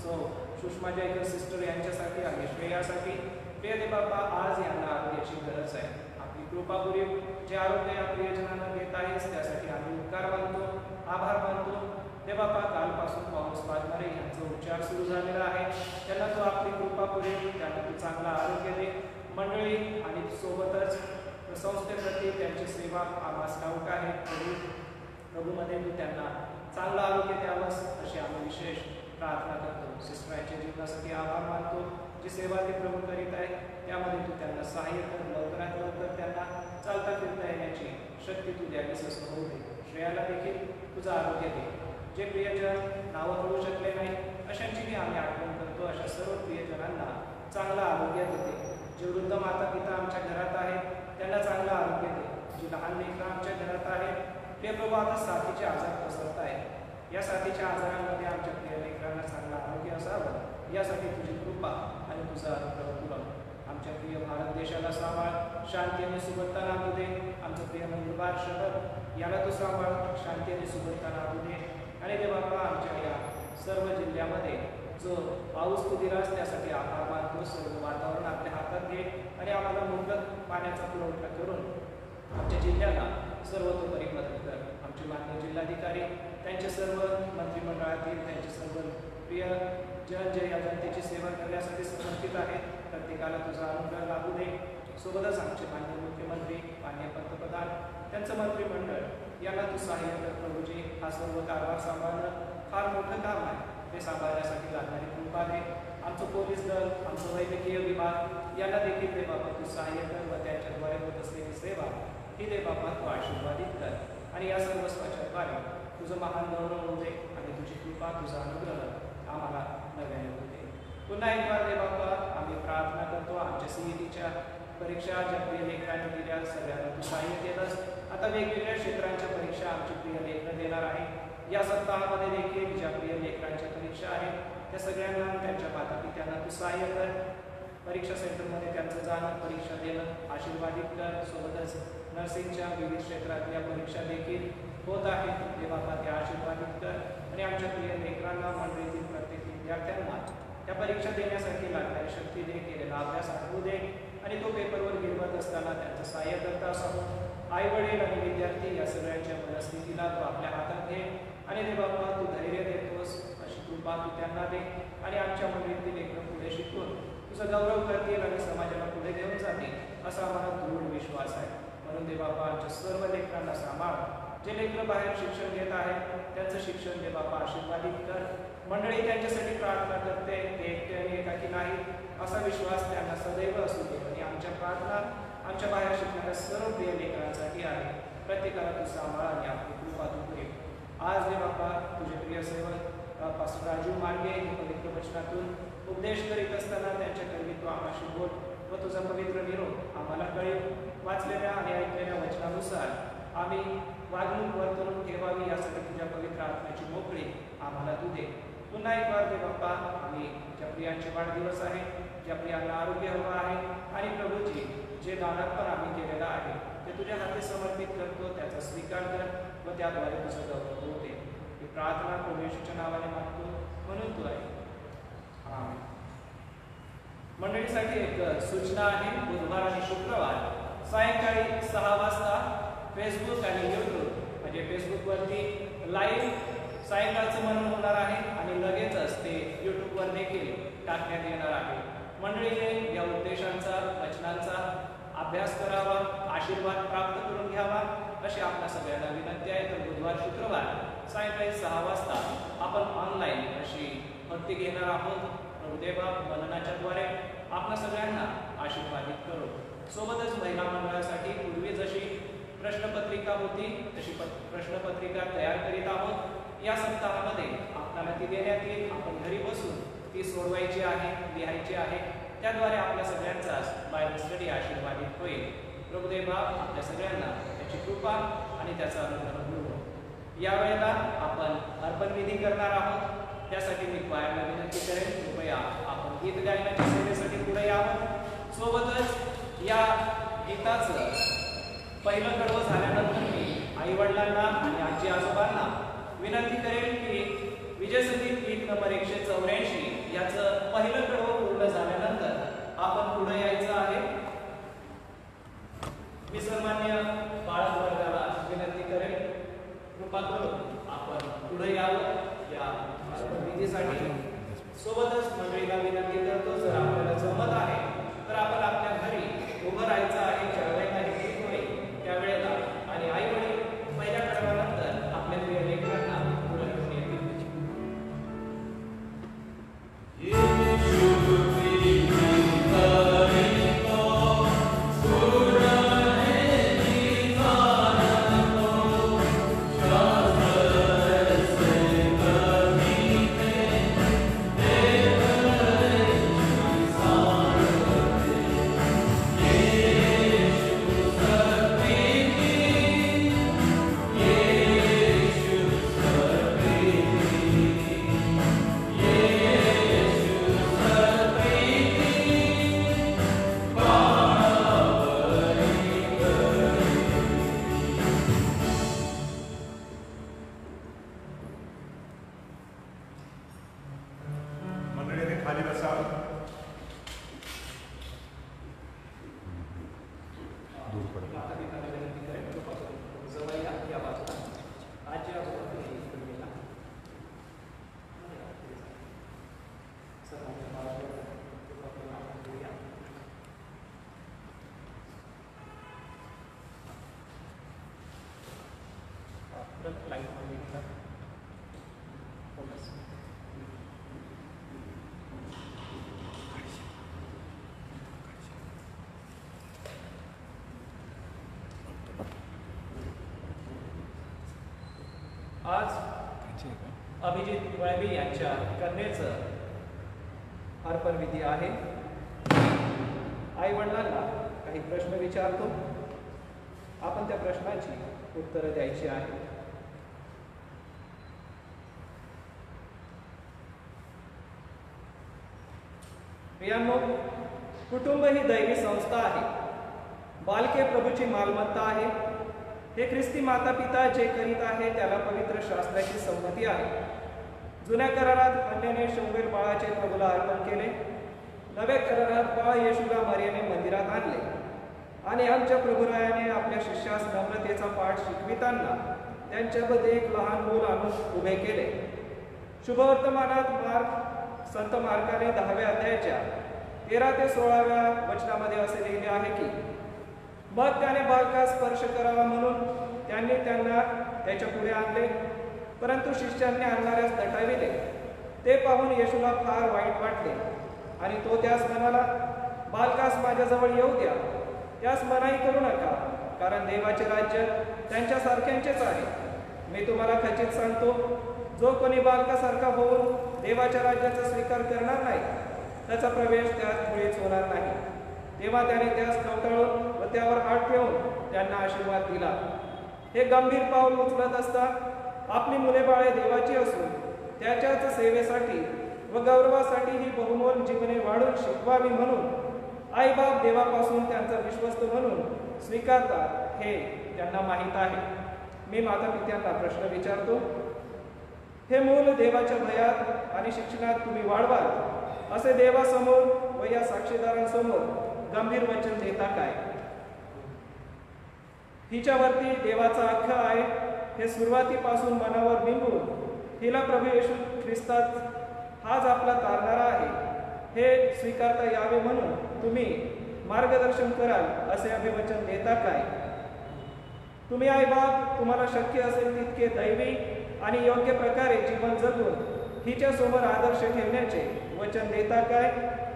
सुषमा जयकर सिस्टर यांच्यासाठी आणि श्रेयासाठी. प्रिय दे बापा, आज यांना आरोग्याची गरज आहे. आपली कृपापुरी जे आरोग्य या प्रियजनांना देत आहेस त्यासाठी आम्ही उपकार मानतो, आभार मानतो. ते बापा, कालपासून पौलस वाघमारे यांचा उपचार सुरू झालेला आहे. त्यांना तू आपली कृपापुरी, त्यांना तू चांगला आरोग्य दे. मंडळी आणि सोबतच संस्थेप्रती त्यांची सेवा आम्हास ठाऊक आहे. प्रभूमध्ये तू त्यांना चांगलं आरोग्य द्यावंस अशी आम्ही विशेष प्रार्थना करतो. सिस्टरांच्या जीवनासाठी आभार मानतो. जी सेवा ते प्रभू करीत आहे त्यामध्ये तू त्यांना सहाय्य कर. लवकरात लवकर त्यांना चालता फिरता येण्याची शक्ती तू द्यावीस असं होऊ दे. श्रेयाला देखील तुझं आरोग्य दे. जे प्रियजन नावं कळू शकले नाही अशांची मी आम्ही आठवण करतो. अशा सर्व प्रियजनांना चांगलं आरोग्य देते. जे वृद्ध माता पिता आमच्या घरात आहेत त्यांना चांगलं आरोग्य दे. जी लहान लेकरं आमच्या घरात आहेत ते प्रभू आता साथीचे आजार पसरत आहेत. या साथीच्या आजारांमध्ये आमच्या प्रिय लेकरांना चांगलं आरोग्य असावं यासाठी तुझी कृपा आणि तुझा अनुग्रह पुरव. आमच्या प्रिय भारत देशाला सांभाळ, शांती आणि सुबत्ता लाभू दे. आमचं प्रिय नंदुरबार शहर याला तू सांभाळ, शांती आणि सुबत्ता लाभू दे. आणि ते बाबा, आमच्या या सर्व जिल्ह्यामध्ये जो पाऊस तू दिलास त्यासाठी आभार मानतो. सर्व वातावरण आपल्या हातात घे आणि आम्हाला मुबलक पाण्याचा पुरवठा करून आमच्या जिल्ह्याला सर्वतोपरी मदत कर. आमचे माननीय जिल्हाधिकारी, त्यांचे सर्व मंत्रिमंडळातील त्यांचे सर्व प्रिय जन जे या जनतेची सेवा करण्यासाठी समर्पित आहेत, प्रत्येकाला तुझा अनुग्रह लाभू दे. सोबतच आमचे माननीय मुख्यमंत्री, माननीय पंतप्रधान, त्यांचं मंत्रिमंडळ यांना तू सहाय्य कर. प्रभूजी, हा सर्व कारभार सांभाळणं फार मोठं काम आहे. ते सांभाळण्यासाठी लागणारी कृपा दे. आमचं पोलीस दल, आमचं वैद्यकीय विभाग यांना देखील दे बाबा तू सहाय्य कर व त्यांच्याद्वारे होत असलेली सेवा ही दे बाबा तू आशीर्वादित कर. आणि या सर्वस्वाच्याद्वारे तुझं महान गौरव होऊ दे आणि तुझी कृपा, तुझा अनुग्रह आम्हाला नव्याने होऊ दे. पुन्हा एक बार दे बाबा, आम्ही प्रार्थना करतो आमच्या सीईटीच्या परीक्षा ज्या प्रिय लेकरांनी दिल्या सगळ्यांना तू सहाय्य केलंस. आता वेगवेगळ्या क्षेत्रांच्या परीक्षा आमची प्रिय लेकरं देणार आहे. या सप्ताहामध्ये देखील ज्या प्रिय लेकरांच्या परीक्षा आहेत त्या सगळ्यांना त्यांच्या मातापित्यांना तू सहाय्य कर. परीक्षा सेंटरमध्ये त्यांचं जाणं, परीक्षा देणं आशीर्वादित कर. सोबतच नर्सिंगच्या विविध क्षेत्रातल्या परीक्षा देखील होत आहेत. ते बाबा ते आशीर्वादित कर आणि आमच्या प्रिय लेकरांना, मंडळीतील प्रत्येक विद्यार्थ्यांना त्या परीक्षा देण्यासाठी लागणारी शक्ती दे. केलेला अभ्यास आठवू दे आणि तो पेपरवर गिरवत असताना त्यांचं सहाय्य करता असावं. आई वडील आणि विद्यार्थी या सगळ्यांच्या मनस्थितीला तू आपल्या हातात घे आणि ते बाबा तू धैर्य देतोस अशी कृपा तू त्यांना दे. आणि आमच्या मंडळीतील लेकरं पुढे शिकून तुझा गौरव करतील आणि समाजाला पुढे घेऊन जातील असा आम्हाला दृढ विश्वास आहे. म्हणून दे बाबा आमच्या सर्व लेकरांना सांभाळ. जे लेकरं बाहेर शिक्षण घेत आहेत त्यांचं शिक्षण दे बाबा आशीर्वादित कर. मंडळी त्यांच्यासाठी प्रार्थना करते, ते एकटे आणि एकाकी नाही असा विश्वास त्यांना सदैव असू दे. आणि आमच्या प्रार्थना आमच्या बाहेर शिकणाऱ्या सर्व प्रिय लेकरांसाठी आहे. प्रत्येकाला तू सांभाळ आणि आपली कृपा तू पुरे. आज दे बाप्पा तुझे प्रिय सेवक पास्टर राजू मार्गे पवित्र वचनातून उपदेश करीत असताना त्यांच्या कर्मी तू आम्हाशी बोल व तुझा पवित्र निरोप आम्हाला कळेल. वाचलेल्या आणि ऐकलेल्या वचनानुसार आम्ही वागणूक वर्तणूक ठेवावी यासाठी तुझ्या पवित्र आत्म्याची मोकळी आम्हाला तू दे. पुन्हा एक बार दे बाप्पा आम्ही ज्या प्रियांचे वाढदिवस आहे, ज्या प्रियांना आरोग्य हवं आहे आणि प्रभूजी जे दानर्पण आम्ही केलेलं आहे ते तुझ्या हाती समर्पित करतो, त्याचा स्वीकार कर व त्याद्वारे तुझं गौरव होते. ही प्रार्थना प्रभू येशूच्या नावाने मागतो म्हणून तू आहे. आमेन. मंडळीसाठी एक सूचना आहे. बुधवार आणि शुक्रवार सायंकाळी 6 वाजता फेसबुक आणि यूट्यूब म्हणजे फेसबुकवरती लाईव्ह सायंकाळचं मनन होणार आहे आणि लगेचच ते यूट्यूबवर देखील टाकण्यात येणार आहे. मंडळीने या उद्देशांचा वचनांचा अभ्यास करावा, आशीर्वाद प्राप्त करून घ्यावा अशी आपल्या सगळ्यांना विनंती आहे. तर बुधवार शुक्रवार सायंकाळी 6 वाजता आपण ऑनलाईन अशी भक्ती घेणार आहोत. प्रभुदेवा मननाच्या द्वारे आपल्या सगळ्यांना आशीर्वादित करू. सोबतच महिला मंडळासाठी पूर्वी जशी प्रश्नपत्रिका होती तशी प्रश्नपत्रिका तयार करीत आहोत. या सप्ताहामध्ये आपल्याला ती देण्यात येईल. आपण घरी बसून ती सोडवायची आहे, लिहायची आहे. त्याद्वारे आपल्या सगळ्यांचा बायबल स्टडी आशीर्वादित होईल. प्रभुदेवा आपल्या सगळ्यांना त्याची कृपा आणि त्याचा अनुग्रह मिळवो. यावेळेला आपण अर्पणविधी करणार आहोत. त्यासाठी मी पायाला विनंती करेन, कृपया आपण गीत गायनाच्या सेवेसाठी पुढे यावं. सोबतच या गीताचं पहिलं कडवं झाल्यानंतर मी आई वडिलांना आणि आजी आजोबांना विनंती करेन की विजय संगीत गीत नंबर 184 याचं पहिलं कडवं पूर्ण झाल्यानंतर आपण पुढे यायचं आहे. मी सन्मान्य बाळक वर्गाला विनंती करेन, कृपा करून आपण पुढे यावं या विधीसाठी. सोबतच मंडळीला विनंती करतो, जर आपल्याला जमत आहे तर आपण आपल्या घरी उभं राहायचं आहे. ज्यावेळेला हे गीत होईल त्यावेळेला आणि आई वडील पहिल्या कडव्यानंतर आपल्या प्रिय लेकरांना पुढे घेऊन येतील. आज अभिजित वळवी यांच्या कन्येचं अर्पणविधी आहे. आई वडिलांना काही प्रश्न विचारतो, आपण त्या प्रश्नांची उत्तरं द्यायची आहे. प्रियांनो, कुटुंब ही दैवी संस्था आहे. बालके प्रभूची मालमत्ता आहे. हे ख्रिस्ती माता पिता जे करीत आहे त्याला पवित्र शास्त्राची संमती आहे. जुन्या करारात कन्येने शंभर बाळाचे प्रभूला अर्पण केले. नव्या करारात बाळ येशूला मरियेने मंदिरात आणले आणि आमच्या प्रभुरायाने आपल्या शिष्यास नम्रतेचा पाठ शिकविताना त्यांच्यामध्ये एक लहान मूल आणून उभे केले. शुभवर्तमानात संत मार्काने 10व्या अध्यायाच्या 13 ते 16व्या वचनामध्ये असे लिहिले आहे की मग त्याने बालकास स्पर्श करावा म्हणून त्यांनी त्यांना त्याच्या पुढे आणले, परंतु शिष्यांनी आणणाऱ्यास दटाविले. ते पाहून येशूला फार वाईट वाटले आणि तो त्यास म्हणाला, बालकास माझ्याजवळ येऊ द्या, त्यास मनाई करू नका, कारण देवाचे राज्य त्यांच्यासारख्यांचेच आहे. मी तुम्हाला खचित सांगतो, जो कोणी बालकासारखा होऊन देवाच्या राज्याचा स्वीकार करणार नाही त्याचा प्रवेश त्यात मुळीच होणार नाही. तेव्हा त्याने त्यास कवटाळून व त्यावर हात ठेवून त्यांना आशीर्वाद दिला. हे गंभीर पाऊल उचलत असता आपली मुले बाळे देवाची असून त्याच्याच सेवेसाठी व गौरवासाठी ही बहुमोल जीवने वाढून शिकवावी म्हणून आई बाप देवापासून त्यांचा विश्वस्त म्हणून स्वीकारतात हे त्यांना माहीत आहे. मी माता पित्यांना प्रश्न विचारतो, हे मूल देवाच्या भयात आणि शिक्षणात तुम्ही वाढवाल असे देवासमोर व या साक्षीदारांसमोर गंभीर वचन देता काय? हिच्यावरती देवाचा हक्क आहे हे सुरुवातीपासून मनावर बिंबून हिला प्रभू येशू ख्रिस्तात हाच आपला तारणारा आहे हे स्वीकारता यावे म्हणून तुम्ही मार्गदर्शन कराल असे अभिवचन देता काय? तुम्ही आई बाप तुम्हाला शक्य असेल तितके दैवी आणि योग्य प्रकारे जीवन जगून हिच्या समोर आदर्श ठेवण्याचे वचन देता काय?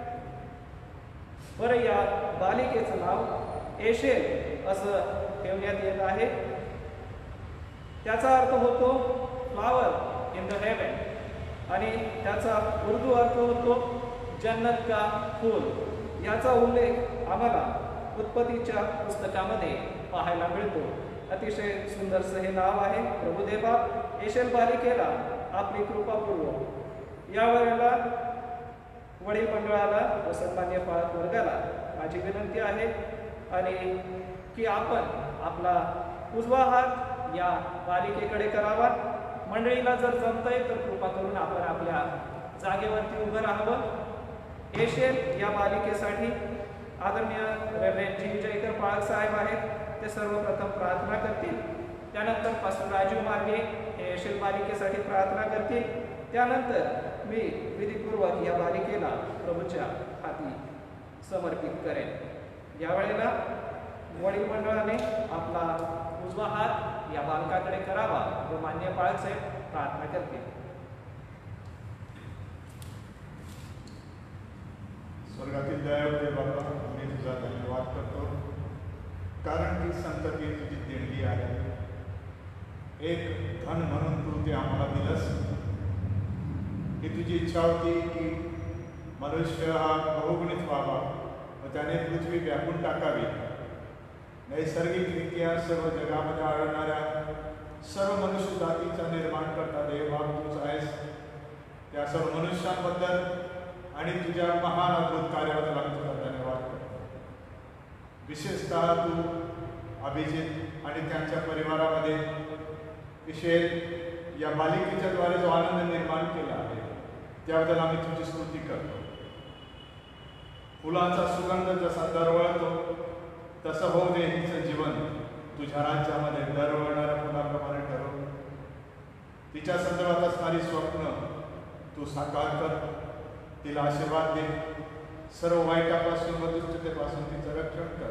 बरं, या बालिकेचं नाव एशेल असं ठेवण्यात येत आहे. त्याचा अर्थ होतो फ्लावर इन द हेवन आणि त्याचा उर्दू अर्थ होतो जन्नत का फूल. याचा उल्लेख आम्हाला उत्पत्तीच्या पुस्तकामध्ये पाहायला मिळतो. अतिशय सुंदरसं हे नाव आहे. प्रभुदेवा एशेल बालिकेला आपली कृपापूर्वक यावेळेला वडील मंडळाला व सन्मान्य पालक वर्गाला माझी विनंती आहे आणि की आपण आपला उजवा हात या बालिकेकडे करावा. मंडळीला जर जमतंय तर कृपा करून आपण आपल्या जागेवरती उभं राहावं. एशेल या बालिकेसाठी आदरणीय रेव्हरेंड जी जयकर पाळक साहेब आहेत, ते सर्वप्रथम प्रार्थना करतील. त्यानंतर पास्टर राजीव मार्गे हे एशेल बालिकेसाठी प्रार्थना करतील. त्यानंतर मी विधीपूर्वक या बालिकेला प्रभूच्या हाती समर्पित करेन. यावेळेला वडील मंडळाने आपला उजवा हात या बालकाकडे करावा व मान्य पाळक साहेब प्रार्थना करतील. स्वर्गातील दयाळू बाबा, मी तुझा धन्यवाद करतो कारण ती संतती तुझी देणगी आहे. एक धन म्हणून तू ते आम्हाला दिलंस. ही तुझी इच्छा होती की मनुष्य हा बहुगुणित व्हावा व त्याने पृथ्वी व्यापून टाकावी. नैसर्गिकरित्या सर्व जगामध्ये आढळणाऱ्या सर्व मनुष्य जातीचा निर्माण करता देवभाग तूच आहेस. त्या सर्व मनुष्यांबद्दल आणि तुझ्या महान अद्भुत कार्याबद्दल आम्ही तुझा धन्यवाद करतो. विशेषतः तू अभिजित आणि त्यांच्या परिवारामध्ये इशेल या बालिकेच्या द्वारे जो आनंद निर्माण केला आहे त्याबद्दल आम्ही तुझी स्तुती करतो. फुलांचा सुगंध जसा दरवळतो तसं होऊ दे हिचं जीवन तुझ्या राज्यामध्ये दरवळणाऱ्या फुलाप्रमाणे ठरव. तिच्या संदर्भात असणारी स्वप्न तू साकार कर. तिला आशीर्वाद दे. सर्व वाईटापासून व दुष्टतेपासून तिचं रक्षण कर.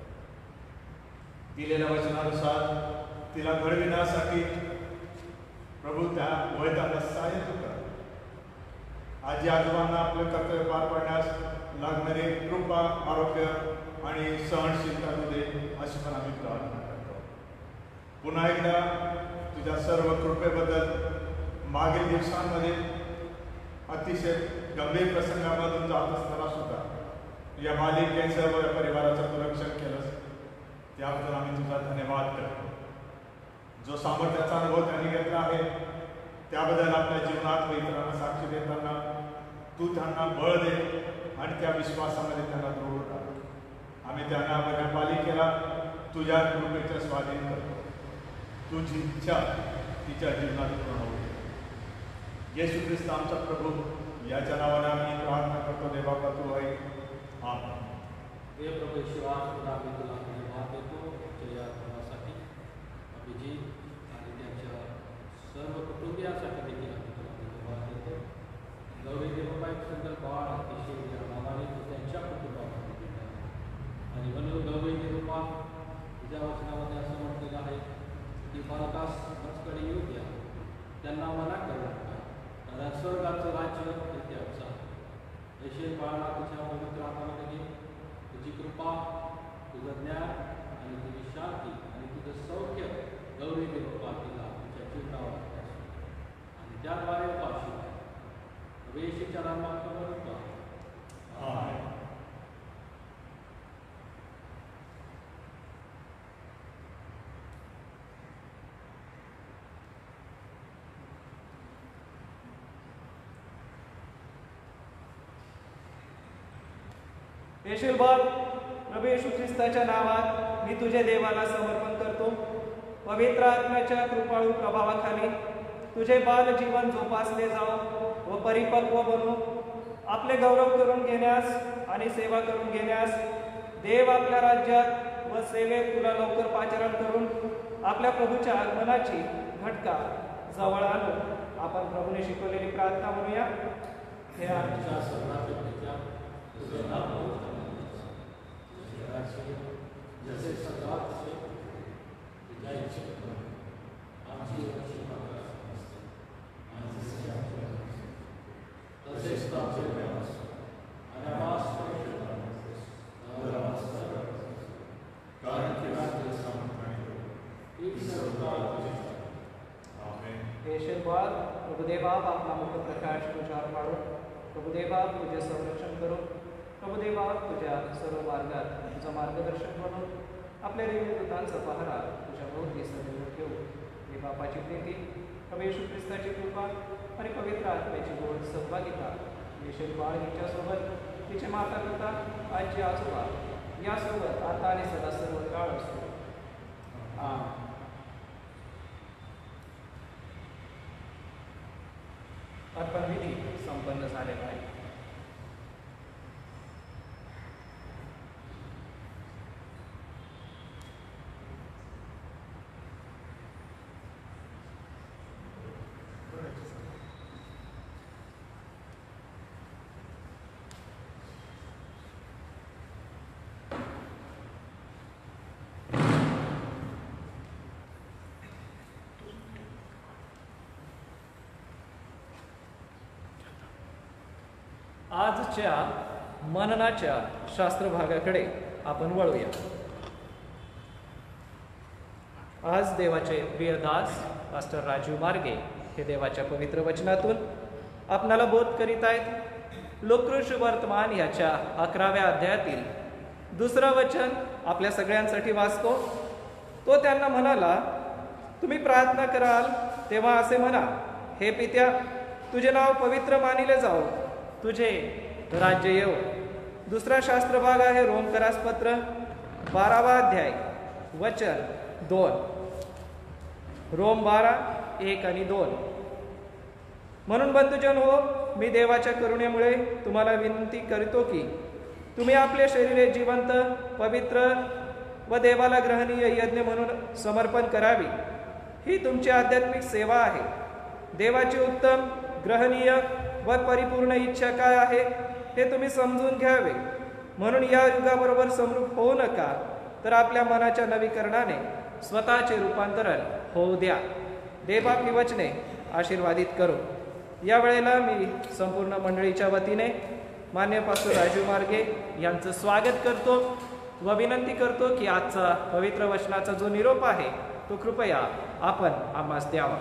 दिलेल्या वचनानुसार तिला घडविण्यासाठी प्रभू त्या वैताला सहाय्य कर. आजी आजोबांना आपले कर्तव्य पार पाडण्यास लागणारी कृपा, आरोग्य आणि सहनशीलता तू दे अशी पण आम्ही प्रार्थना करतो. पुन्हा एकदा तुझ्या सर्व कृपेबद्दल मागील दिवसांमध्ये अतिशय गंभीर प्रसंगामधून जात असताना सुद्धा या बालिकेचं व परिवाराचं तू रक्षण केलंस. त्याबद्दल आम्ही तुझा धन्यवाद करतो. जो सामर्थ्याचा अनुभव त्यांनी घेतला आहे त्याबद्दल आपल्या जीवनात व इतरांना साक्षी देताना तू त्यांना बळ दे आणि त्या विश्वासामध्ये त्यांना दृढ राहा. आम्ही त्यांना माझ्या पालिकेला तुझ्या कृपेच्या स्वाधीन करतो. तुझी इच्छा तिच्या जीवनात पूर्ण होऊ दे. येशू ख्रिस्त आमचा प्रभू याच्या नावाने आम्ही प्रार्थना करतो. देवाला तू आहे. आमेन. हे प्रभू येशू, आम्ही तुला धन्यवाद देतो या गुणासाठी. अभिजित आणि त्यांच्या सर्व कुटुंबियांसाठी देखील आम्ही तुला धन्यवाद देतो. गौरी देवबाई एक सुंदर बाळ अतिशय या नावाने तू त्यांच्या कुटुंबामध्ये दिला आणि म्हणून गौरी देवबा तुझ्या वचनामध्ये असं म्हटलेलं आहे की बालकास मजकडे येऊ द्या, त्यांना मना करू नका, कारण स्वर्गाचं राज्य ते आमचं आहे. यशे बाळाला तुझ्या पवित्र हातामध्ये घे. तुझी कृपा, तुझं ज्ञान आणि तुझी शांती आणि तुझं सौख्य गौरी देवबा तिला तुझ्या येशूच्या नामात म्हणतो. आमेन. येशील बघ, प्रभू येशू ख्रिस्ताच्या नावात मी तुझे देवाला समर्पण करतो. पवित्र आत्म्याच्या कृपाळू प्रभावाखाली तुझे बाल जीवन जोपासले जाओ व परिपक्व बनू. आपले गौरव करून घेण्यास आणि सेवा करून घेण्यास देव आपल्या राज्यात व सेवेत तुला लवकर पाचारण करून आपल्या प्रभूच्या आगमनाची घटका जवळ आणू. आपण प्रभूने शिकवलेली प्रार्थना म्हणूया. हे आमच्या सर्वांच्या तुझे नाम जैसे सदात से विजय आमची तसे स्थापित कारण की राज्य समर्थन येशूबाद प्रभुदेवाब आपला मुख प्रकाश तुझ्यावर पाडून प्रभुदेवाब तुझे संरक्षण करून प्रभुदेवाब तुझ्या सर्व मार्गात तुझं मार्गदर्शन म्हणून आपल्या देवदूतांचा पहारा तुझ्या भोवती सदैव ठेवू. हे बापाची प्रीती, प्रभू येशू ख्रिस्ताची कृपा आणि पवित्र आत्म्याची गोड सहभागिता येशूबाळ हिच्यासोबत तिचे माता पिता आजी आजोबा यासोबत आता आणि सदा सर्व काळ असतो. अर्पण विधी संपन्न झालेला आहे. आजच्या मननाच्या शास्त्रभागाकडे आपण वळूया. आज देवाचे प्रिय दास मास्टर राजू मार्गे हे देवाच्या पवित्र वचनातून आपणाला बोध करीत आहेत. लोककृष वर्तमान याच्या 11व्या अध्यायातील दुसरं वचन आपल्या सगळ्यांसाठी वाचतो. तो त्यांना म्हणाला, तुम्ही प्रार्थना कराल तेव्हा असे म्हणा, हे पित्या, तुझे नाव पवित्र मानिले जाओ, तुझे राज्य येऊ. दुसरा शास्त्रभाग आहे रोमकरास पत्र 12वा अध्याय वचन 2. रोम 12:1 आणि 2. म्हणून बंधुजन हो, मी देवाच्या करुणेमुळे तुम्हाला विनंती करतो की तुम्ही आपले शरीरे जिवंत, पवित्र व देवाला ग्रहणीय यज्ञ म्हणून समर्पण करावी. ही तुमची आध्यात्मिक सेवा आहे. देवाची उत्तम, ग्रहणीय व परिपूर्ण इच्छा काय आहे हे तुम्ही समजून घ्यावे. म्हणून या युगाबरोबर समरूप होऊ नका, तर आपल्या मनाच्या नवीकरणाने स्वतःचे रूपांतरण होऊ द्या. देवबाप ही वचने आशीर्वादित करो. या वेळेला मी संपूर्ण मंडळीच्या वतीने मान्य पास्टर राजू मार्गे यांचं स्वागत करतो व विनंती करतो की आजचा पवित्र वचनाचा जो निरोप आहे तो कृपया आपण आम्हास द्यावा.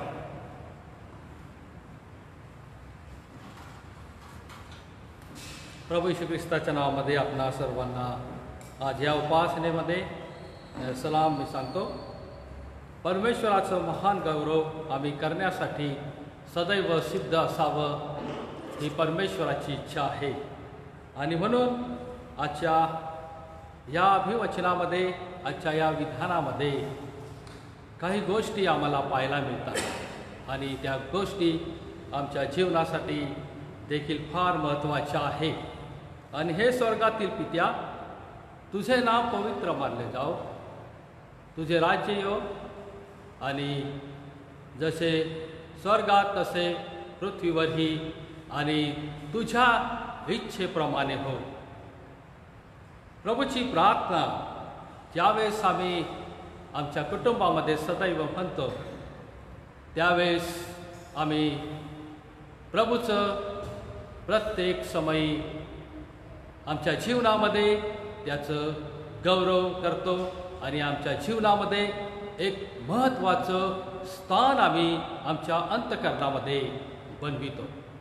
प्रभू येशू ख्रिस्ताच्या नावामध्ये आपणा सर्वांना आज या उपासनेमध्ये सलाम मी सांगतो. परमेश्वराचं महान गौरव आम्ही करण्यासाठी सदैव सिद्ध असावं ही परमेश्वराची इच्छा आहे. आणि म्हणून आजच्या या अभिवचनामध्ये, आजच्या या विधानामध्ये काही गोष्टी आम्हाला पाहायला मिळतात आणि त्या गोष्टी आमच्या जीवनासाठी देखील फार महत्त्वाच्या आहे. आणि हे स्वर्गातील पित्या, तुझे नाव पवित्र मानले जाओ, तुझे राज्य येऊ आणि जसे स्वर्गात तसे पृथ्वीवरही आणि तुझ्या इच्छेप्रमाणे हो. प्रभूची प्रार्थना ज्यावेळेस आम्ही आमच्या कुटुंबामध्ये सदैव म्हणतो, त्यावेळेस आम्ही प्रभूचं प्रत्येक समयी आमच्या जीवनामध्ये त्याचं गौरव करतो आणि आमच्या जीवनामध्ये एक महत्त्वाचं स्थान आम्ही आमच्या अंतःकरणामध्ये बनवितो.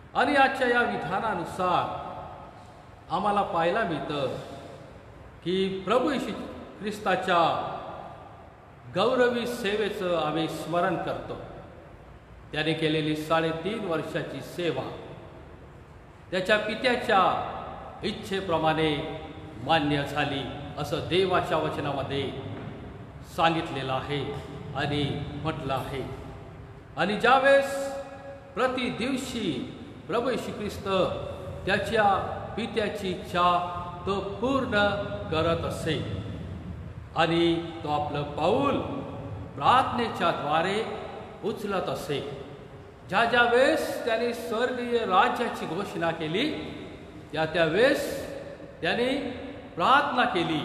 आणि आजच्या या विधानानुसार आम्हाला पाहायला मिळतं की प्रभू येशू ख्रिस्ताच्या गौरवी सेवेचं आम्ही स्मरण करतो. त्याने केलेली 3.5 वर्षाची सेवा त्याच्या पित्याच्या इच्छेप्रमाणे मान्य झाली असं देवाच्या वचनामध्ये सांगितलेलं आहे आणि म्हटलं आहे. आणि ज्यावेळेस प्रति दिवशी प्रभू येशू ख्रिस्त त्याच्या पित्याची इच्छा तो पूर्ण करत असे आणि तो आपलं पाऊल प्रार्थनेच्या द्वारे उचलत असे. ज्या वेळेस त्याने स्वर्गीय राज्याची घोषणा केली त्या वेळेस त्याने प्रार्थना केली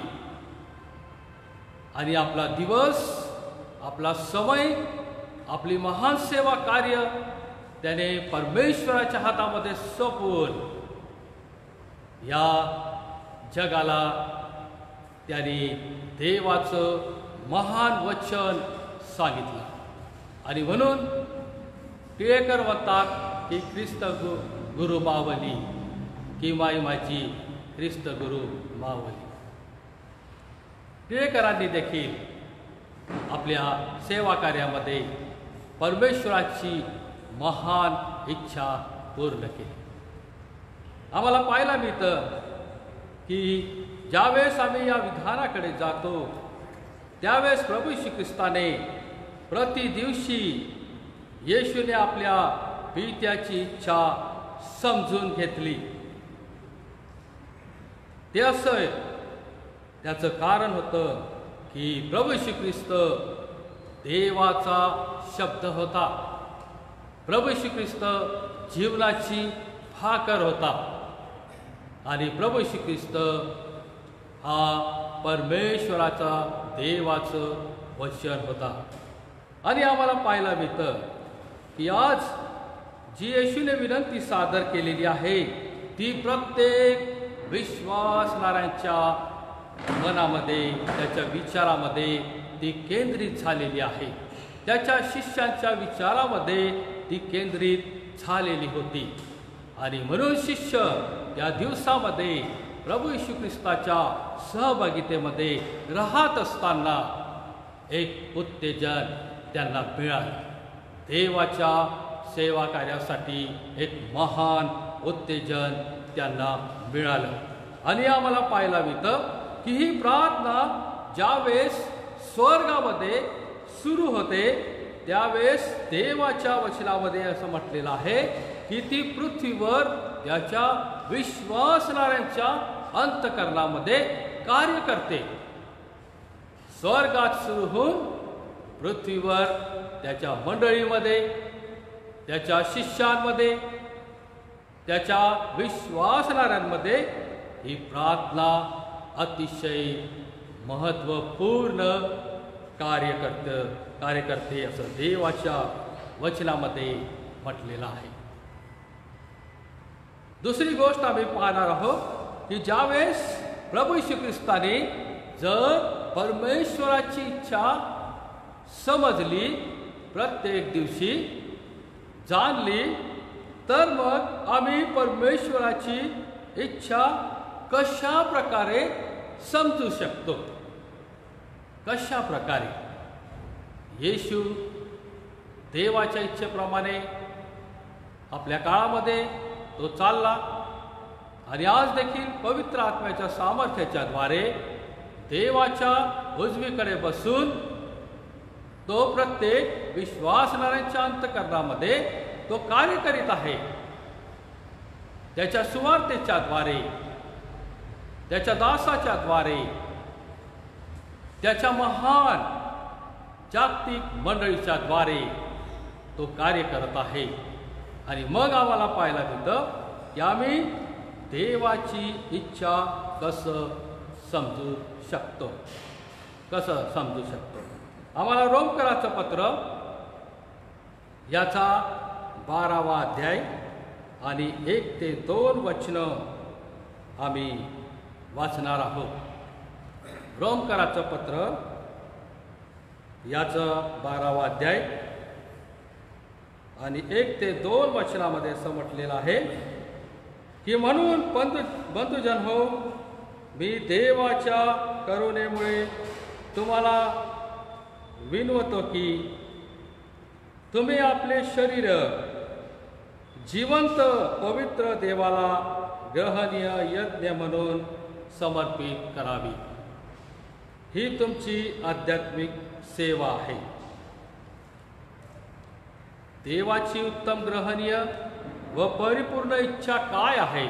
आणि आपला दिवस, आपला समय, आपली महान सेवा कार्य त्याने परमेश्वराच्या हातामध्ये सोपवून या जगाला त्याने देवाचं महान वचन सांगितलं. आणि म्हणून टिळेकर म्हणतात की ख्रिस्त गुरु मावली किंवा माझी ख्रिस्त गुरु मावली. टिळेकरांनी देखील आपल्या सेवा कार्यामध्ये परमेश्वराची महान इच्छा पूर्ण केली. आम्हाला पाहायला मिळतं की ज्यावेळेस आम्ही या विधानाकडे जातो त्यावेळेस प्रभू येशू ख्रिस्ताने प्रति दिवशी येशूने आपल्या पित्याची इच्छा समजून घेतली. ते असं त्याचं कारण होतं की प्रभू येशू ख्रिस्त देवाचा शब्द होता. प्रभू येशू ख्रिस्त जीवनाची भाकर होता आणि प्रभू येशू ख्रिस्त हा परमेश्वराचा देवाचं वचन होता. आणि आम्हाला पाहायला मिळतं की आज जी येशूने विनंती सादर केलेली आहे ती प्रत्येक विश्वासणाऱ्यांच्या मनामध्ये, त्याच्या विचारामध्ये ती केंद्रित झालेली आहे. त्याच्या शिष्यांच्या विचारामध्ये ती केंद्रित झालेली होती. आणि म्हणून शिष्य या दिवसामध्ये प्रभू येशू ख्रिस्ताच्या सहभागितेमध्ये राहत असताना एक उत्तेजन त्यांना मिळालं. देवाच्या सेवा कार्यासाठी एक महान उत्तेजन त्यांना मिळालं. आणि आम्हाला पाहायला मिळतं की ही प्रार्थना ज्यावेळेस स्वर्गामध्ये सुरू होते त्यावेळेस देवाच्या वचनामध्ये असं म्हटलेलं आहे की ती पृथ्वीवर याच्या विश्वासणाऱ्यांच्या अंतःकरणामध्ये कार्य करते. स्वर्गात सुरू होऊन पृथ्वीवर त्याच्या मंडळीमध्ये, त्याच्या शिष्यांमध्ये, त्याच्या विश्वासणाऱ्यांमध्ये ही प्रार्थना अतिशय महत्त्वपूर्ण कार्य करते असं देवाच्या वचनामध्ये म्हटलेलं आहे. दुसरी गोष्ट आम्ही पाहणार आहोत की ज्यावेळेस प्रभू येशू ख्रिस्ताने जर परमेश्वराची इच्छा समजली, प्रत्येक दिवशी जाणली, तर मग आम्ही परमेश्वराची इच्छा कशा प्रकारे समजू शकतो. कशा प्रकारे येशू देवाच्या इच्छेप्रमाणे आपल्या काळामध्ये तो चालला आणि आज देखील पवित्र आत्म्याच्या सामर्थ्याच्या द्वारे देवाच्या उजवीकडे बसून तो प्रत्येक विश्वासणाऱ्यांच्या अंतःकरणामध्ये तो कार्य करीत आहे. त्याच्या सुवार्तेच्या द्वारे, त्याच्या दासाच्या द्वारे, त्याच्या महान जागतिक मंडळीच्या द्वारे तो कार्य करत आहे. आणि मग आम्हाला पाहायला मिळतं की आम्ही देवाची इच्छा कसं समजू शकतो. आम्हाला रोमकराचं पत्र याचा 12वा अध्याय आणि 1 ते 2 वचनं आम्ही वाचणार आहोत. रोमकराचं पत्र याचं 12वा अध्याय आणि 1 ते 2 वचनामध्ये असं म्हटलेलं आहे की म्हणून बंधुजन हो, मी देवाच्या करुणेमुळे तुम्हाला विनवतो की तुम्ही आपले शरीर जिवंत पवित्र देवाला ग्रहणीय यज्ञ म्हणून समर्पित करावी, ही तुमची आध्यात्मिक सेवा आहे. देवाची उत्तम ग्रहणीय व परिपूर्ण इच्छा काय आहे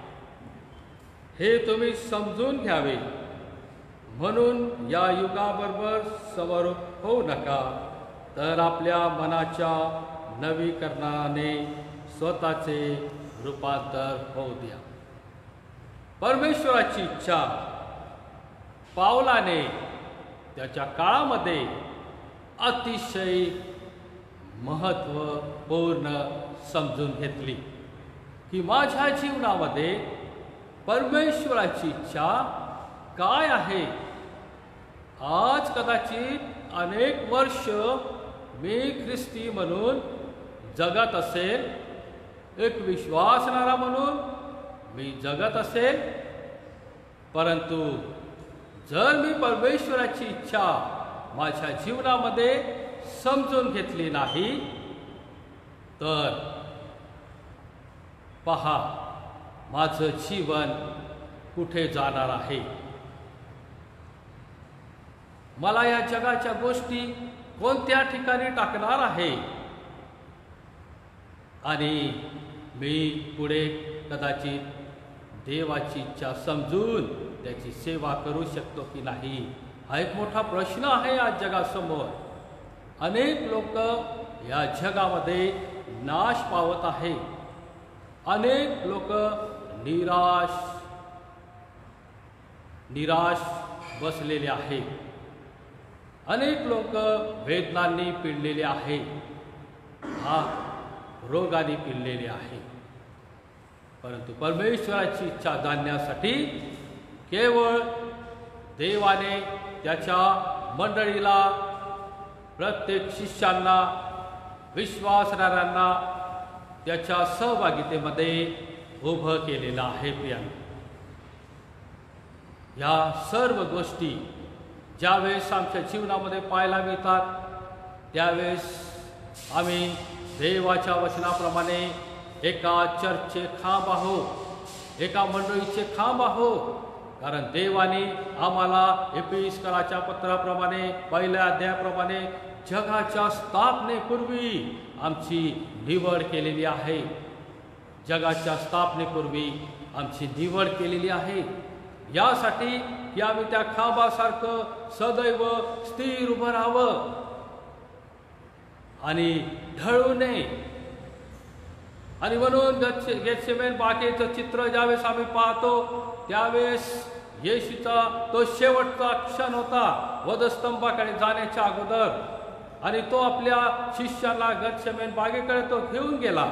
हे तुम्ही समजून घ्यावे. म्हणून या युगाबरोबर समरूप होऊ नका, तर आपल्या मनाच्या नवीकरणाने स्वतःचे रूपांतर होऊ द्या. परमेश्वराची इच्छा पावलाने त्याच्या काळामध्ये अतिशय महत्त्वपूर्ण समजून घेतली की माझ्या जीवनामध्ये परमेश्वराची इच्छा काय आहे. आज कदाचित अनेक वर्ष मी ख्रिस्ती म्हणून जगत असेल, एक विश्वासणारा म्हणून मी जगत असेल, परंतु जर मी परमेश्वराची इच्छा माझ्या जीवनामध्ये समजून घेतली नाही तर पहा माझं जीवन कुठे जाणार आहे. मला या जगाच्या गोष्टी कोणत्या ठिकाणी टाकणार आहे आणि मी पुढे कदाचित देवाची इच्छा समजून त्याची सेवा करू शकतो की नाही, हा एक मोठा प्रश्न आहे आज जगासमोर. अनेक लोक या जगामध्ये नाश पावत आहे. अनेक लोक निराश बसलेले आहे. अनेक लोक वेदनांनी पिडलेले आहे, रोगाने पिडलेले आहे. परंतु परमेश्वराची इच्छा जाणण्यासाठी केवळ देवाने त्याच्या मंडळीला, प्रत्येक शिष्यांना, विश्वासणाऱ्यांना त्याच्या सहभागितेमध्ये उभं केलेलं आहे. प्रियांनो, या सर्व गोष्टी ज्यावेळेस आमच्या जीवनामध्ये पाहायला मिळतात त्यावेळेस आम्ही देवाच्या वचनाप्रमाणे एका चर्चचे खांब आहोत, एका मंडळीचे खांब आहोत. कारण देवाने आम्हाला एपिस्कलाच्या पत्राप्रमाणे, पहिल्या अध्यायाप्रमाणे जगाच्या स्थापनेपूर्वी आमची निवड केलेली आहे. जगाच्या स्थापनेपूर्वी आमची निवड केलेली आहे यासाठी की आम्ही त्या खांबासारखं सदैव स्थिर उभं राहावं आणि ढळू नये. आणि म्हणून गेत्सेमने बागेचं चित्र ज्यावेळेस आम्ही पाहतो त्यावेळेस येशूचा तो शेवटचा क्षण होता वधस्तंभाकडे जाण्याच्या अगोदर, आणि तो आपल्या शिष्याला गेत्सेमने बागेकडे तो घेऊन गेला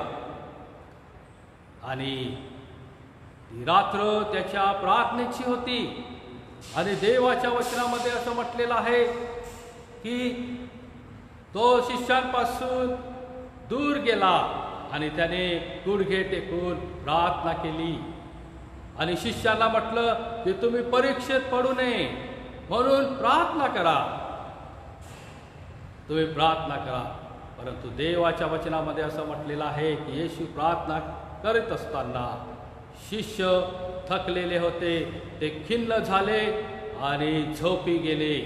आणि ती रात्र त्याच्या प्रार्थनेची होती. आणि देवाच्या वचनामध्ये असं म्हटलेलं आहे की तो शिष्यांपासून दूर गेला आणि त्याने गुडघे टेकून प्रार्थना केली आणि शिष्यांना म्हटलं की तुम्ही परीक्षेत पडू नये म्हणून प्रार्थना करा, तुम्ही प्रार्थना करा. परंतु देवाच्या वचनामध्ये असं म्हटलेलं आहे की येशू प्रार्थना करीत असताना शिष्य थकलेले होते, ते खिन्न झाले आणि झोपी गेले.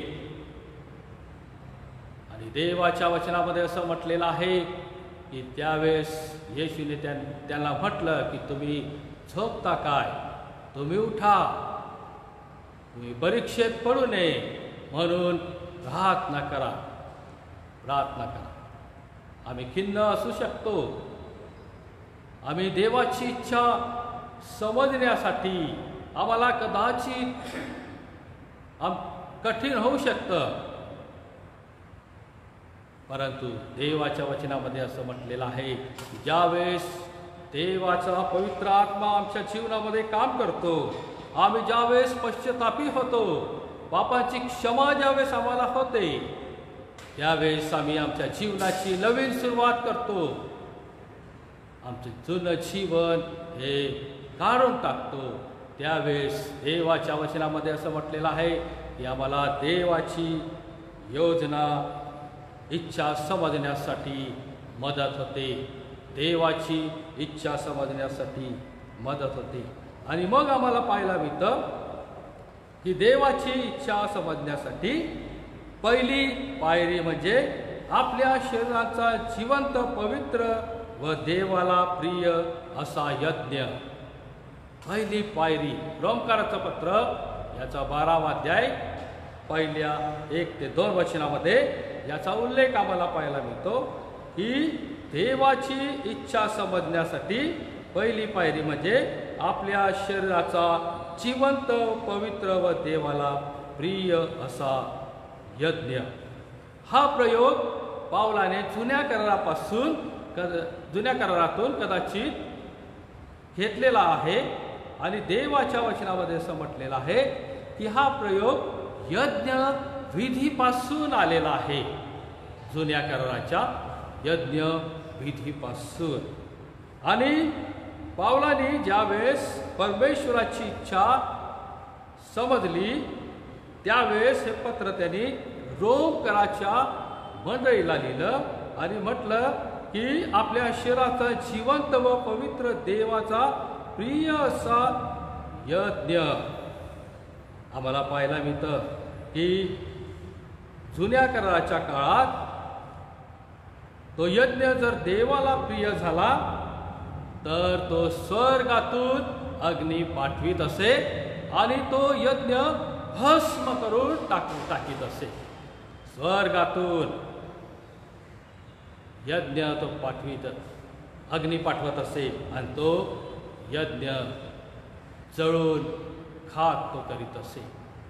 आणि देवाच्या वचनामध्ये असं म्हटलेलं आहे की त्यावेळेस येशूने त्यांना म्हटलं की तुम्ही झोपता काय, तुम्ही उठा, तुम्ही परीक्षेत पडू नये म्हणून प्रार्थना करा, प्रार्थना करा. आम्ही खिन्न असू शकतो, आम्ही देवाची इच्छा समजण्यासाठी आम्हाला कदाचित कठीण होऊ शकतं, परंतु देवाच्या वचनामध्ये असं म्हटलेलं आहे की ज्यावेळेस देवाचा पवित्र आत्मा आमच्या जीवनामध्ये काम करतो, आम्ही ज्यावेळेस पश्चातापी होतो, पापाची क्षमा ज्यावेळेस आम्हाला होते, त्यावेळेस आम्ही आमच्या जीवनाची नवीन सुरुवात करतो आमचं जुनं जीवन हे काढून टाकतो, त्यावेळेस देवाच्या वचनामध्ये असं म्हटलेलं आहे की आम्हाला देवाची योजना इच्छा समजण्यासाठी मदत होते, देवाची इच्छा समजण्यासाठी मदत होते. आणि मग आम्हाला पाहायला मिळतं की देवाची इच्छा समजण्यासाठी पहिली पायरी म्हणजे आपल्या शरीराचा जिवंत, पवित्र व देवाला प्रिय असा यज्ञ. पहिली पायरी रोमकाराचं पत्र याचा 12वा अध्याय पहिल्या 1 ते 2 वचनामध्ये याचा उल्लेख आम्हाला पाहायला मिळतो की देवाची इच्छा समजण्यासाठी पहिली पायरी म्हणजे आपल्या शरीराचा जिवंत, पवित्र व देवाला प्रिय असा यज्ञ. हा प्रयोग पावलाने जुन्या करारातून कदाचित घेतलेला आहे आणि देवाच्या वचनामध्ये असं म्हटलेलं आहे की हा प्रयोग यज्ञ विधीपासून आलेला आहे. जुन्या कराराच्या यज्ञ विधीपासून. आणि पावलाने ज्यावेळेस परमेश्वराची इच्छा समजली त्यावेळेस हे पत्र त्यांनी रोमकराच्या मंडळीला लिहिलं आणि म्हटलं की आपल्या शरीराचा जिवंत व पवित्र देवाचा प्रिय असा यज्ञ. आम्हाला पाहायला मिळतं की जुन्या कराराच्या काळात तो यज्ञ जर देवाला प्रिय झाला तर तो स्वर्गातून अग्नी पाठवीत असे आणि तो यज्ञ भस्म करून टाकीत असे. स्वर्गातून यज्ञ तो अग्नी पाठवत असे आणि तो यज्ञ जळून खाक तो करीत असे.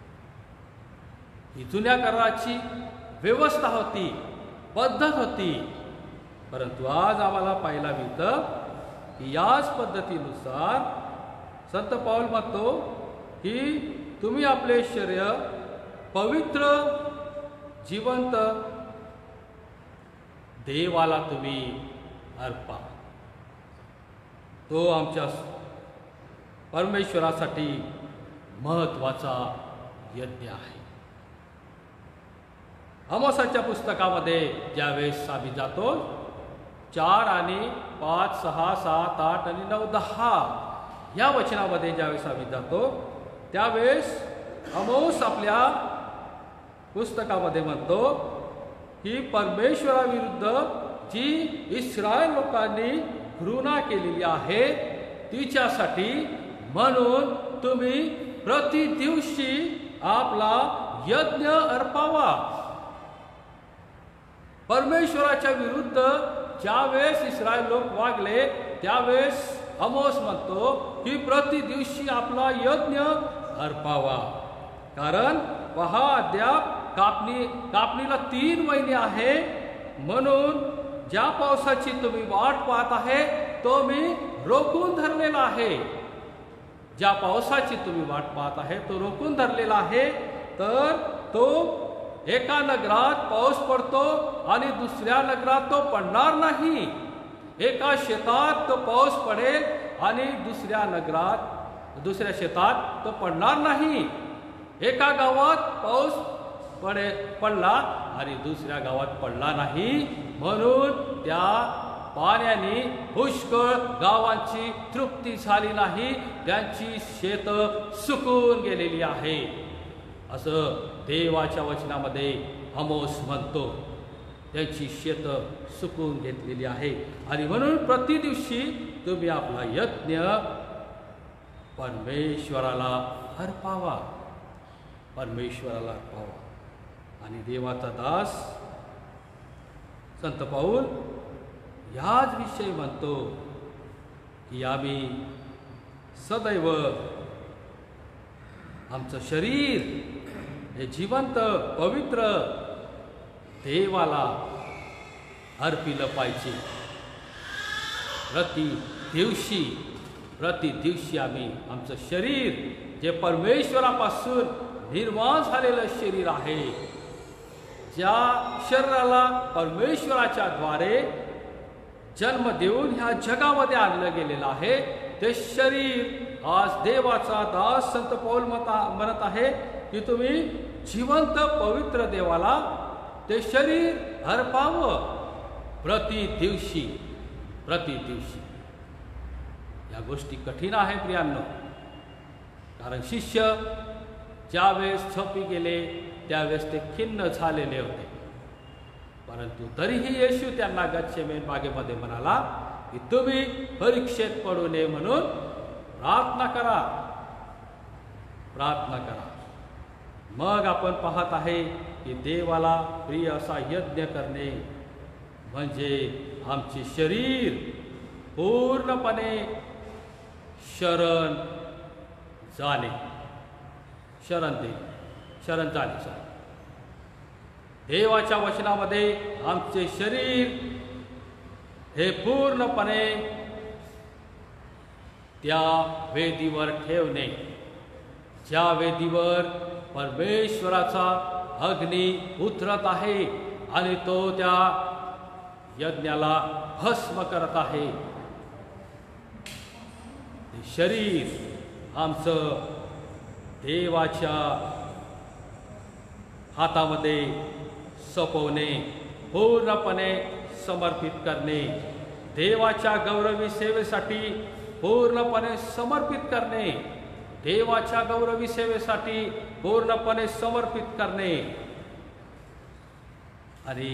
ही जुन्या कराराची व्यवस्था होती, पद्धत होती. परंतु आज आम्हाला पाहायला मिळतं की याच पद्धतीनुसार संत पाऊल म्हणतो की तुम्ही आपले शरीर पवित्र, जिवंत देवाला तुम्ही अर्पा. तो आमच्या परमेश्वरासाठी महत्त्वाचा यज्ञ आहे. आमोसाच्या पुस्तकामध्ये ज्यावेळेस आम्ही जातो 4 आणि 5, 6, 7, 8 आणि 9, 10 या वचनामध्ये ज्यावेळेस आम्ही जातो त्यावेळेस आमोस आपल्या पुस्तकामध्ये म्हणतो की परमेश्वराविरुद्ध जी इस्रायल लोकांनी घृणा केलेली आहे तिच्यासाठी म्हणून तुम्ही प्रति दिवशी आपला यज्ञ अर्पावा. परमेश्वराच्या विरुद्ध ज्यावेळेस इस्रायल लोक वागले त्यावेळेस आमोस म्हणतो की प्रति दिवशी आपला यज्ञ अर्पावा. कारण पहा अद्याप कापणीला 3 महिने आहे, म्हणून ज्या पावसाची तुम्ही वाट पाहत आहे तो मी रोखून धरलेला आहे. ज्या पावसाची तुम्ही वाट पाहत आहे तो रोखून धरलेला आहे. तर तो एका नगरात पाऊस पडतो आणि दुसऱ्या नगरात तो पडणार नाही. एका शेतात तो पाऊस पडेल आणि दुसऱ्या शेतात तो पडणार नाही. एका गावात पाऊस पडला आणि दुसऱ्या गावात पडला नाही. म्हणून त्या पाण्याने पुष्कळ गावांची तृप्ती झाली नाही, त्यांची शेत सुकून गेलेली आहे असं देवाच्या वचनामध्ये आमोस म्हणतो. त्यांची शेत सुकून घेतलेली आहे आणि म्हणून प्रति दिवशी तुम्ही आपला यज्ञ परमेश्वराला अर्पावा. आणि देवाचा दास संत पाऊल ह्याच विषयी म्हणतो की आम्ही सदैव आमचं शरीर हे जिवंत, पवित्र देवाला अर्पिलं पाहिजे. प्रति दिवशी आम्ही आमचं शरीर जे परमेश्वरापासून निर्माण झालेलं शरीर आहे, ज्या शरीराला परमेश्वराच्या द्वारे जन्म देऊन ह्या जगामध्ये आणलं गेलेलं आहे, ते शरीर आज देवाचा दास संत पौल म्हणत आहे की तुम्ही जिवंत पवित्र देवाला ते शरीर अर्पावं प्रति दिवशी. या गोष्टी कठीण आहे प्रियांनो, कारण शिष्य ज्यावेळेस झोपी गेले त्यावेळेस ते खिन्न झालेले होते, परंतु तरीही येशू त्यांना गत्सेमने बागेमध्ये म्हणाला की तुम्ही परीक्षेत पडू नये म्हणून प्रार्थना करा. मग आपण पाहत आहे की देवाला प्रिय असा यज्ञ करणे म्हणजे आमचे शरीर पूर्णपणे शरण झाले. देवाच्या वचनामध्ये आमचे शरीर हे पूर्णपणे त्या वेदीवर ठेवणे, ज्या वेदीवर परमेश्वराचा अग्नी उतरत आहे आणि तो त्या यज्ञाला भस्म करत आहे. ते शरीर आमचं देवाच्या हातामध्ये सोपवणे, पूर्णपणे समर्पित करणे, देवाच्या गौरवी सेवेसाठी पूर्णपणे समर्पित करणे, देवाच्या गौरवी सेवेसाठी पूर्णपणे समर्पित करणे. आणि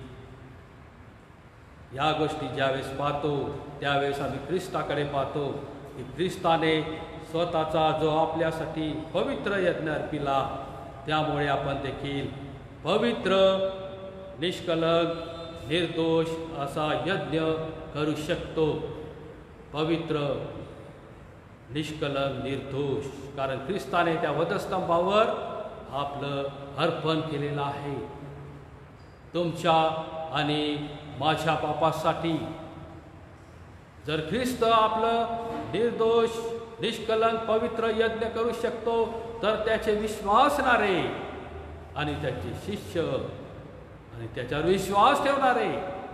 या गोष्टी ज्यावेळेस पाहतो त्यावेळेस आम्ही ख्रिस्ताकडे पाहतो की ख्रिस्ताने स्वतःचा जो आपल्यासाठी पवित्र यज्ञ अर्पिला, त्यामुळे आपण देखील पवित्र, निष्कलंक, निर्दोष असा यज्ञ करू शकतो. पवित्र, निष्कलंक, निर्दोष, कारण ख्रिस्ताने त्या वधस्तंभावर आपलं अर्पण केलेलं आहे तुमच्या आणि माझ्या पापासाठी. जर ख्रिस्त आपलं निर्दोष, निष्कलंक, पवित्र यज्ञ करू शकतो, तर त्याचे विश्वासणारे आणि त्याचे शिष्य आणि त्याच्यावर विश्वास ठेवणारे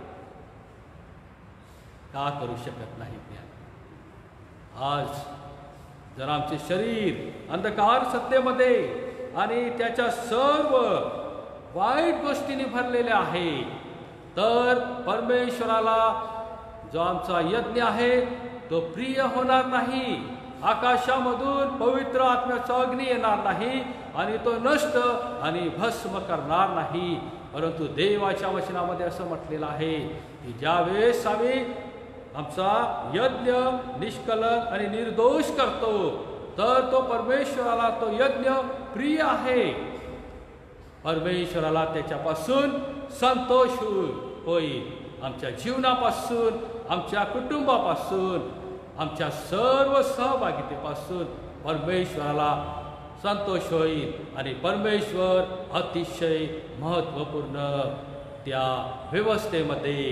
का करू शकत नाही? आज जर आमचे शरीर अंधकार सत्तेमध्ये आणि त्याच्या सर्व वाईट गोष्टींनी भरलेले आहे, तर परमेश्वराला जो आमचा यज्ञ आहे तो प्रिय होणार नाही. आकाशामधून पवित्र आत्म्याचा अग्नी येणार नाही आणि तो नष्ट आणि भस्म करणार नाही. परंतु देवाच्या वचनामध्ये असं म्हटलेलं आहे की ज्यावेळेस आम्ही आमचा यज्ञ निष्कलंक आणि निर्दोष करतो, तर तो परमेश्वराला तो यज्ञ प्रिय आहे. परमेश्वराला त्याच्यापासून संतोष होईल. आमच्या जीवनापासून, आमच्या कुटुंबापासून, आमच्या सर्व सहभागितेपासून परमेश्वराला संतोष होईल आणि परमेश्वर अतिशय महत्त्वपूर्ण त्या व्यवस्थेमध्ये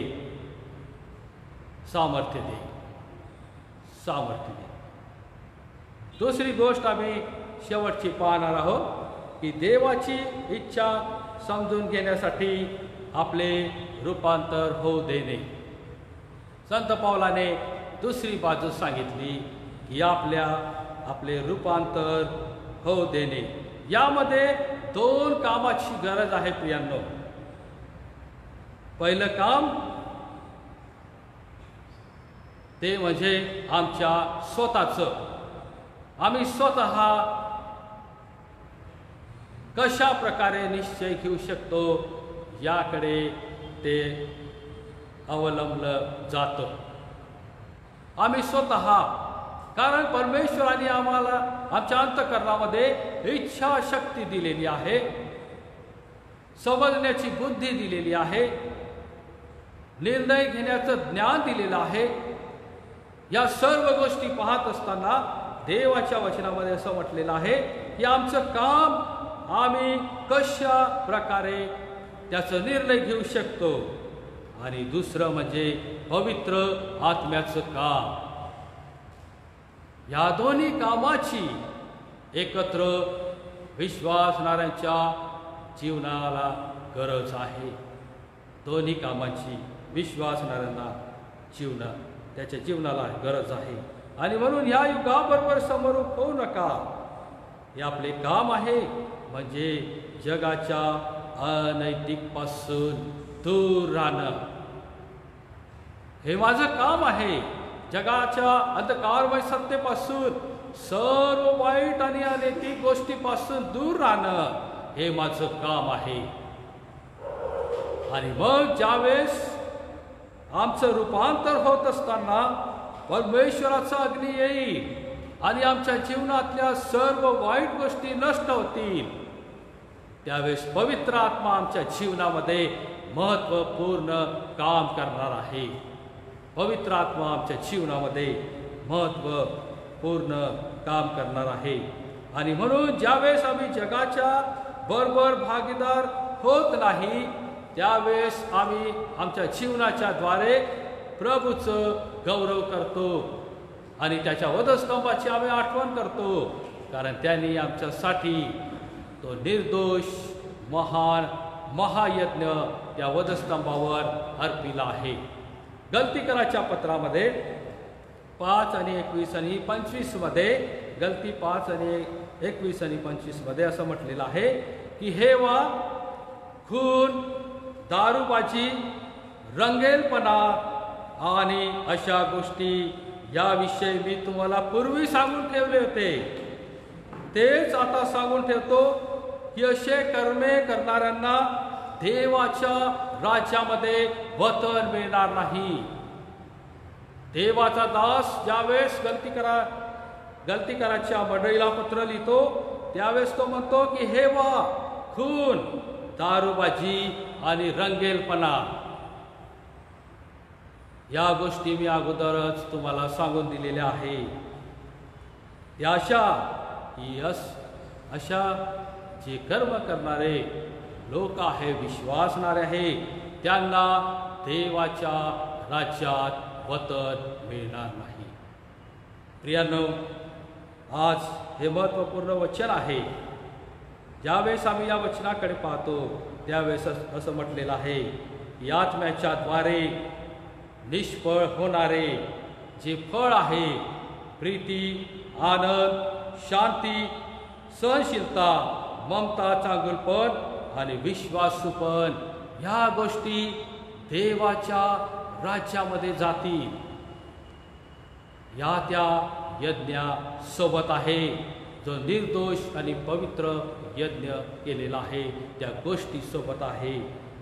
सामर्थ्य दे. दुसरी गोष्ट आम्ही शेवटची पाहणार आहोत की देवाची इच्छा समजून घेण्यासाठी आपले रूपांतर होऊ देणे. संत पौलाने दुसरी बाजू सांगितली की आपले रूपांतर होऊ देणे. यामध्ये दोन कामाची गरज आहे प्रियांनो. पहिलं काम ते म्हणजे आमच्या स्वतःचं, आम्ही स्वतः कशा प्रकारे निश्चय घेऊ शकतो याकडे ते अवलंबलं जातं. आम्ही स्वतः, कारण परमेश्वराने आम्हाला आमच्या अंतःकरणामध्ये इच्छा शक्ती दिलेली आहे, समजण्याची बुद्धी दिलेली आहे, निर्णय घेण्याचं ज्ञान दिलेलं आहे. या सर्व गोष्टी पाहत असताना देवाच्या वचनामध्ये असं म्हटलेलं आहे की आमचं काम आम्ही कशा प्रकारे त्याचा निर्णय घेऊ शकतो. आणि दुसरं म्हणजे पवित्र आत्म्याचं काम. या दोन्ही कामाची एकत्र विश्वासणाऱ्यांच्या जीवनाला गरज आहे. दोन्ही कामाची विश्वासणाऱ्यांना त्याच्या जीवनाला गरज आहे. आणि म्हणून ह्या युगाबरोबर समरूप होऊ नका. हे आपले काम आहे, म्हणजे जगाच्या अनैतिकपासून दूर राहणं. हे माझं काम आहे. जगाच्या अंधकारमय सत्तेपासून, सर्व वाईट आणि अनैतिक गोष्टीपासून दूर राहणं हे माझं काम आहे. आणि मग ज्यावेळेस आमचं रूपांतर होत असताना परमेश्वराचा अग्नी येईल आणि आमच्या जीवनातल्या सर्व वाईट गोष्टी नष्ट होतील, त्यावेळेस पवित्र आत्मा आमच्या जीवनामध्ये महत्त्वपूर्ण काम करणार आहे. पवित्र आत्मा आमच्या जीवनामध्ये महत्त्वपूर्ण काम करणार आहे. आणि म्हणून ज्यावेळेस आम्ही जगाच्या बरोबर भागीदार होत नाही, त्यावेळेस आम्ही आमच्या जीवनाच्या द्वारे प्रभूचं गौरव करतो आणि त्याच्या वधस्तंभाची आम्ही आठवण करतो, कारण त्यांनी आमच्यासाठी तो निर्दोष महान महायज्ञ त्या वधस्तंभावर अर्पिला आहे. गलतीकराच्या पत्रामध्ये 5 आणि 21 आणि 25 मध्ये, गलती 5 आणि 21 आणि 25 मध्ये असं म्हटलेलं आहे की हेवा, खून, दारूबाजी, रंगेलपणा आणि अशा गोष्टी याविषयी मी तुम्हाला पूर्वी सांगून ठेवले होते, तेच आता सांगून ठेवतो की असे कर्मे करणाऱ्यांना देवाच्या राज्यामध्ये वतन मिळणार नाही. देवाचा दास ज्यावेळेस गलतीकराच्या मंडळीला पत्र लिहितो, त्यावेळेस तो म्हणतो की हेवा, खून, दारूबाजी आणि रंगेलपणा या गोष्टी मी अगोदरच तुम्हाला सांगून दिलेल्या आहे. त्या अशा जे कर्म करणारे लोक आहे, विश्वासणारे आहे, त्यांना देवाच्या राज्यात वतन मिळणार नाही. प्रियांनो, आज हे महत्त्वपूर्ण वचन आहे. ज्यावेळेस आम्ही या वचनाकडे पाहतो, त्यावेळेस असं म्हटलेलं आहे, या आत्म्याच्या द्वारे निष्फळ होणारे जे फळ आहे, प्रीती, आनंद, शांती, सहनशीलता, ममता, चांगुलपण आणि विश्वासूपण, ह्या गोष्टी देवाच्या राज्यामध्ये जातील. या त्या यज्ञासोबत आहे जो निर्दोष आणि पवित्र यज्ञ केलेला आहे, त्या गोष्टी सोबत आहे.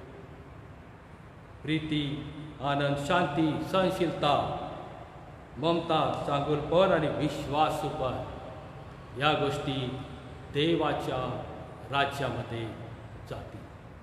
प्रीती, आनंद, शांती, सहनशीलता, ममता, चांगुलपण आणि विश्वासूपण, या गोष्टी देवाच्या राज्यामध्ये जातील.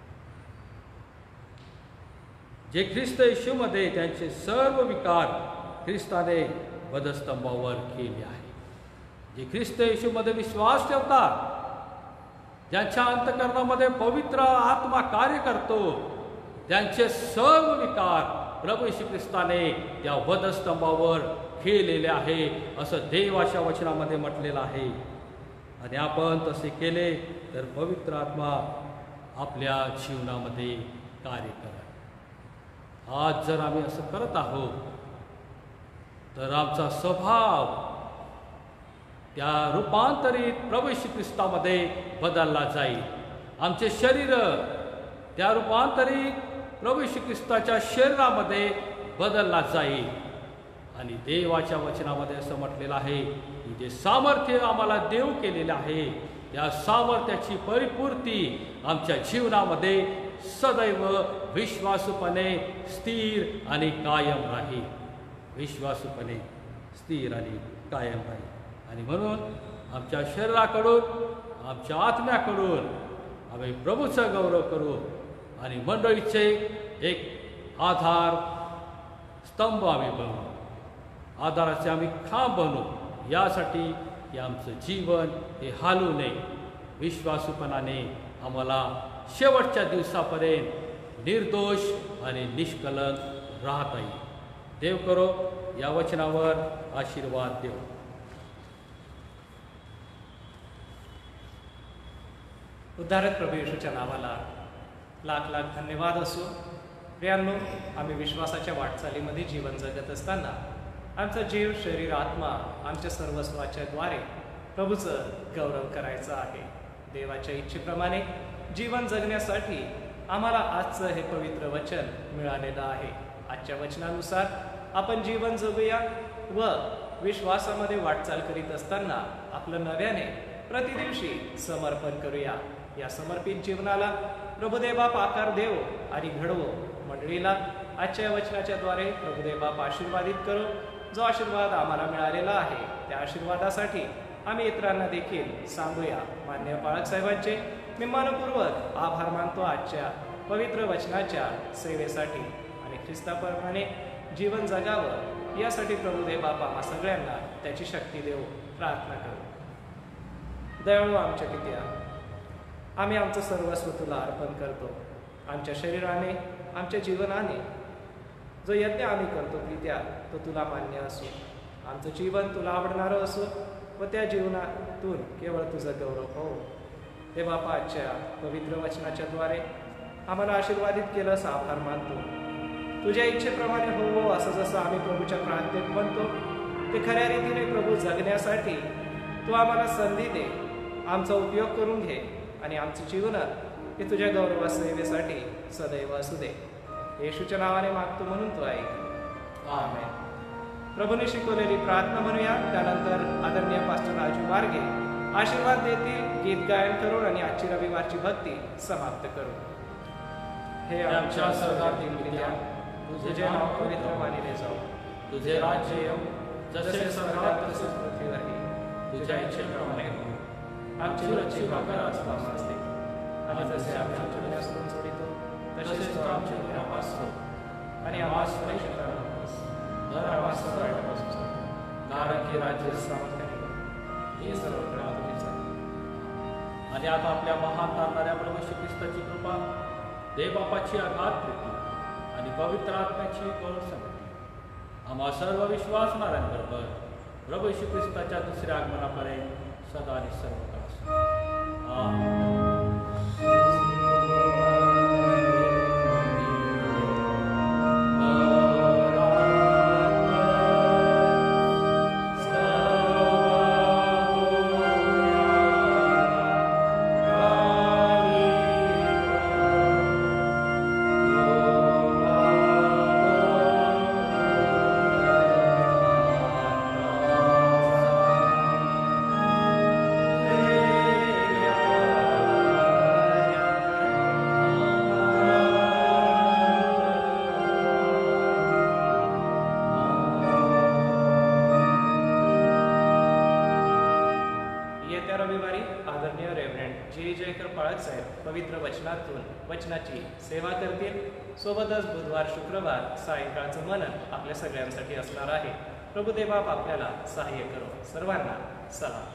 जे ख्रिस्त येशूमध्ये त्यांचे सर्व विकार ख्रिस्ताने वधस्तंभावर केले आहे. जे ख्रिस्त येशूमध्ये विश्वास ठेवतात, ज्यांच्या अंतःकरणामध्ये पवित्र आत्मा कार्य करतो, त्यांचे सर्व विकार प्रभू येशू ख्रिस्ताने त्या वधस्तंभावर केलेले आहे, असं देवाच्या वचनामध्ये म्हटलेलं आहे. आणि आपण तसे केले तर पवित्र आत्मा आपल्या जीवनामध्ये कार्य करेल. आज जर आम्ही असं करत आहोत, तर आमचा स्वभाव त्या रूपांतरित प्रभू येशू ख्रिस्तामध्ये बदलला जाईल. आमचे शरीर त्या रूपांतरित प्रभू येशू ख्रिस्ताच्या शरीरामध्ये बदलला जाईल. आणि देवाच्या वचनामध्ये असं म्हटलेलं आहे की जे सामर्थ्य आम्हाला देव केलेलं आहे, त्या सामर्थ्याची परिपूर्ती आमच्या जीवनामध्ये सदैव विश्वासूपणे स्थिर आणि कायम राहील. विश्वासूपणे स्थिर आणि कायम राहील. आणि म्हणून आमच्या शरीराकडून, आमच्या आत्म्याकडून आम्ही प्रभूचा गौरव करू आणि मंडळीचे एक आधार स्तंभ आम्ही बनवू, आधाराचे आम्ही खांब बनू, यासाठी की आमचं जीवन हे हालू नये. विश्वासूपणाने आम्हाला शेवटच्या दिवसापर्यंत निर्दोष आणि निष्कलंक राहता येईल. देव करो या वचनावर आशीर्वाद देव. उद्धारक प्रभू येशूच्या नावाला लाख लाख धन्यवाद असो. प्रियांनो, आम्ही विश्वासाच्या वाटचालीमध्ये जीवन जगत असताना आमचा जीव, शरीर, आत्मा आमच्या सर्वस्वाच्या द्वारे प्रभूचं गौरव करायचा आहे. देवाच्या इच्छेप्रमाणे जीवन जगण्यासाठी आम्हाला आजचं हे पवित्र वचन मिळालेलं आहे. आजच्या वचनानुसार आपण जीवन जगूया व विश्वासामध्ये वाटचाल करीत असताना आपलं नव्याने प्रतिदिवशी समर्पण करूया. या समर्पित जीवनाला प्रभुदेव बाप आकार देव आणि घडवो. मंडळीला आजच्या वचनाच्या द्वारे प्रभुदेव बाप आशीर्वादित करो. जो आशीर्वाद आम्हाला मिळालेला आहे त्या आशीर्वादासाठी आम्ही इतरांना देखील सांगूया. मान्य पाळक साहेबांचे मी मनपूर्वक आभार मानतो आजच्या पवित्र वचनाच्या सेवेसाठी आणि ख्रिस्ताप्रमाणे जीवन जगावं यासाठी प्रभुदेव बाप आम्हा सगळ्यांना त्याची शक्ती देऊ. प्रार्थना करू. दयाळू आमच्या पित्या, आम्ही आमचं सर्वस्व तुला अर्पण करतो. आमच्या शरीराने, आमच्या जीवनाने जो यज्ञ आम्ही करतो पित्या, तो तुला मान्य असो. आमचं जीवन तुला आवडणारं असो व त्या जीवनातून केवळ तुझं गौरव हो. ते बापा, आजच्या पवित्र वचनाच्या द्वारे आम्हाला आशीर्वादित केलंस, आभार मानतो. तुझ्या इच्छेप्रमाणे हो असं जसं आम्ही प्रभूच्या प्रार्थनेत म्हणतो ते खऱ्या रीतीने प्रभू जगण्यासाठी तू आम्हाला संधी दे. आमचा उपयोग करून घे आणि आमचं जीवन हे तुझ्या गौरवा सेवेसाठी सदैव असू दे. येशूच्या नावाने मागतो म्हणून तू ऐक. आमेन. प्रभूने शिकवलेली प्रार्थना म्हणूया. त्यानंतर आदरणीय पास्टर राजू वारगे आशीर्वाद देतील. गीत गायन करून आणि आजची रविवारची भक्ती समाप्त करू. हे आमच्या स्वर्गातील पित्या, तुझे नाव पवित्र मानले जाऊ. तुझे राज्य येऊ. जसे स्वर्गात तसेच पृथ्वीवरही. तुझ्या इच्छेप्रमाणे हो. आमची रोजची भाकर आज आम्हाला दे आणि जसे आम्ही आमच्या गुन्ह्यातून सोडितो तसेच तू आमच्या गुन्ह्यापासून आणि आम्हाला परीक्षेला नकोस, तर आम्हाला वाईटापासून सोड. कारण की राज्य, सामर्थ्य हे सर्व तुझीच आहे. आणि आता आपल्या महान तारणाऱ्या प्रभू श्री ख्रिस्ताची कृपा, देवबापाची अगाध प्रीती आणि पवित्र आत्म्याची गोड संगती आम्हा सर्व विश्वासणाऱ्यांबरोबर प्रभू श्री ख्रिस्ताच्या दुसऱ्या आगमनापर्यंत सदा आणि सर्वकाळ असो. आमेन. पवित्र वचनातून वचनाची सेवा करतील. सोबतच बुधवार, शुक्रवार सायंकाळचं मनन आपल्या सगळ्यांसाठी असणार आहे. प्रभुदेव बाप आपल्याला सहाय्य करो. सर्वांना सलाम.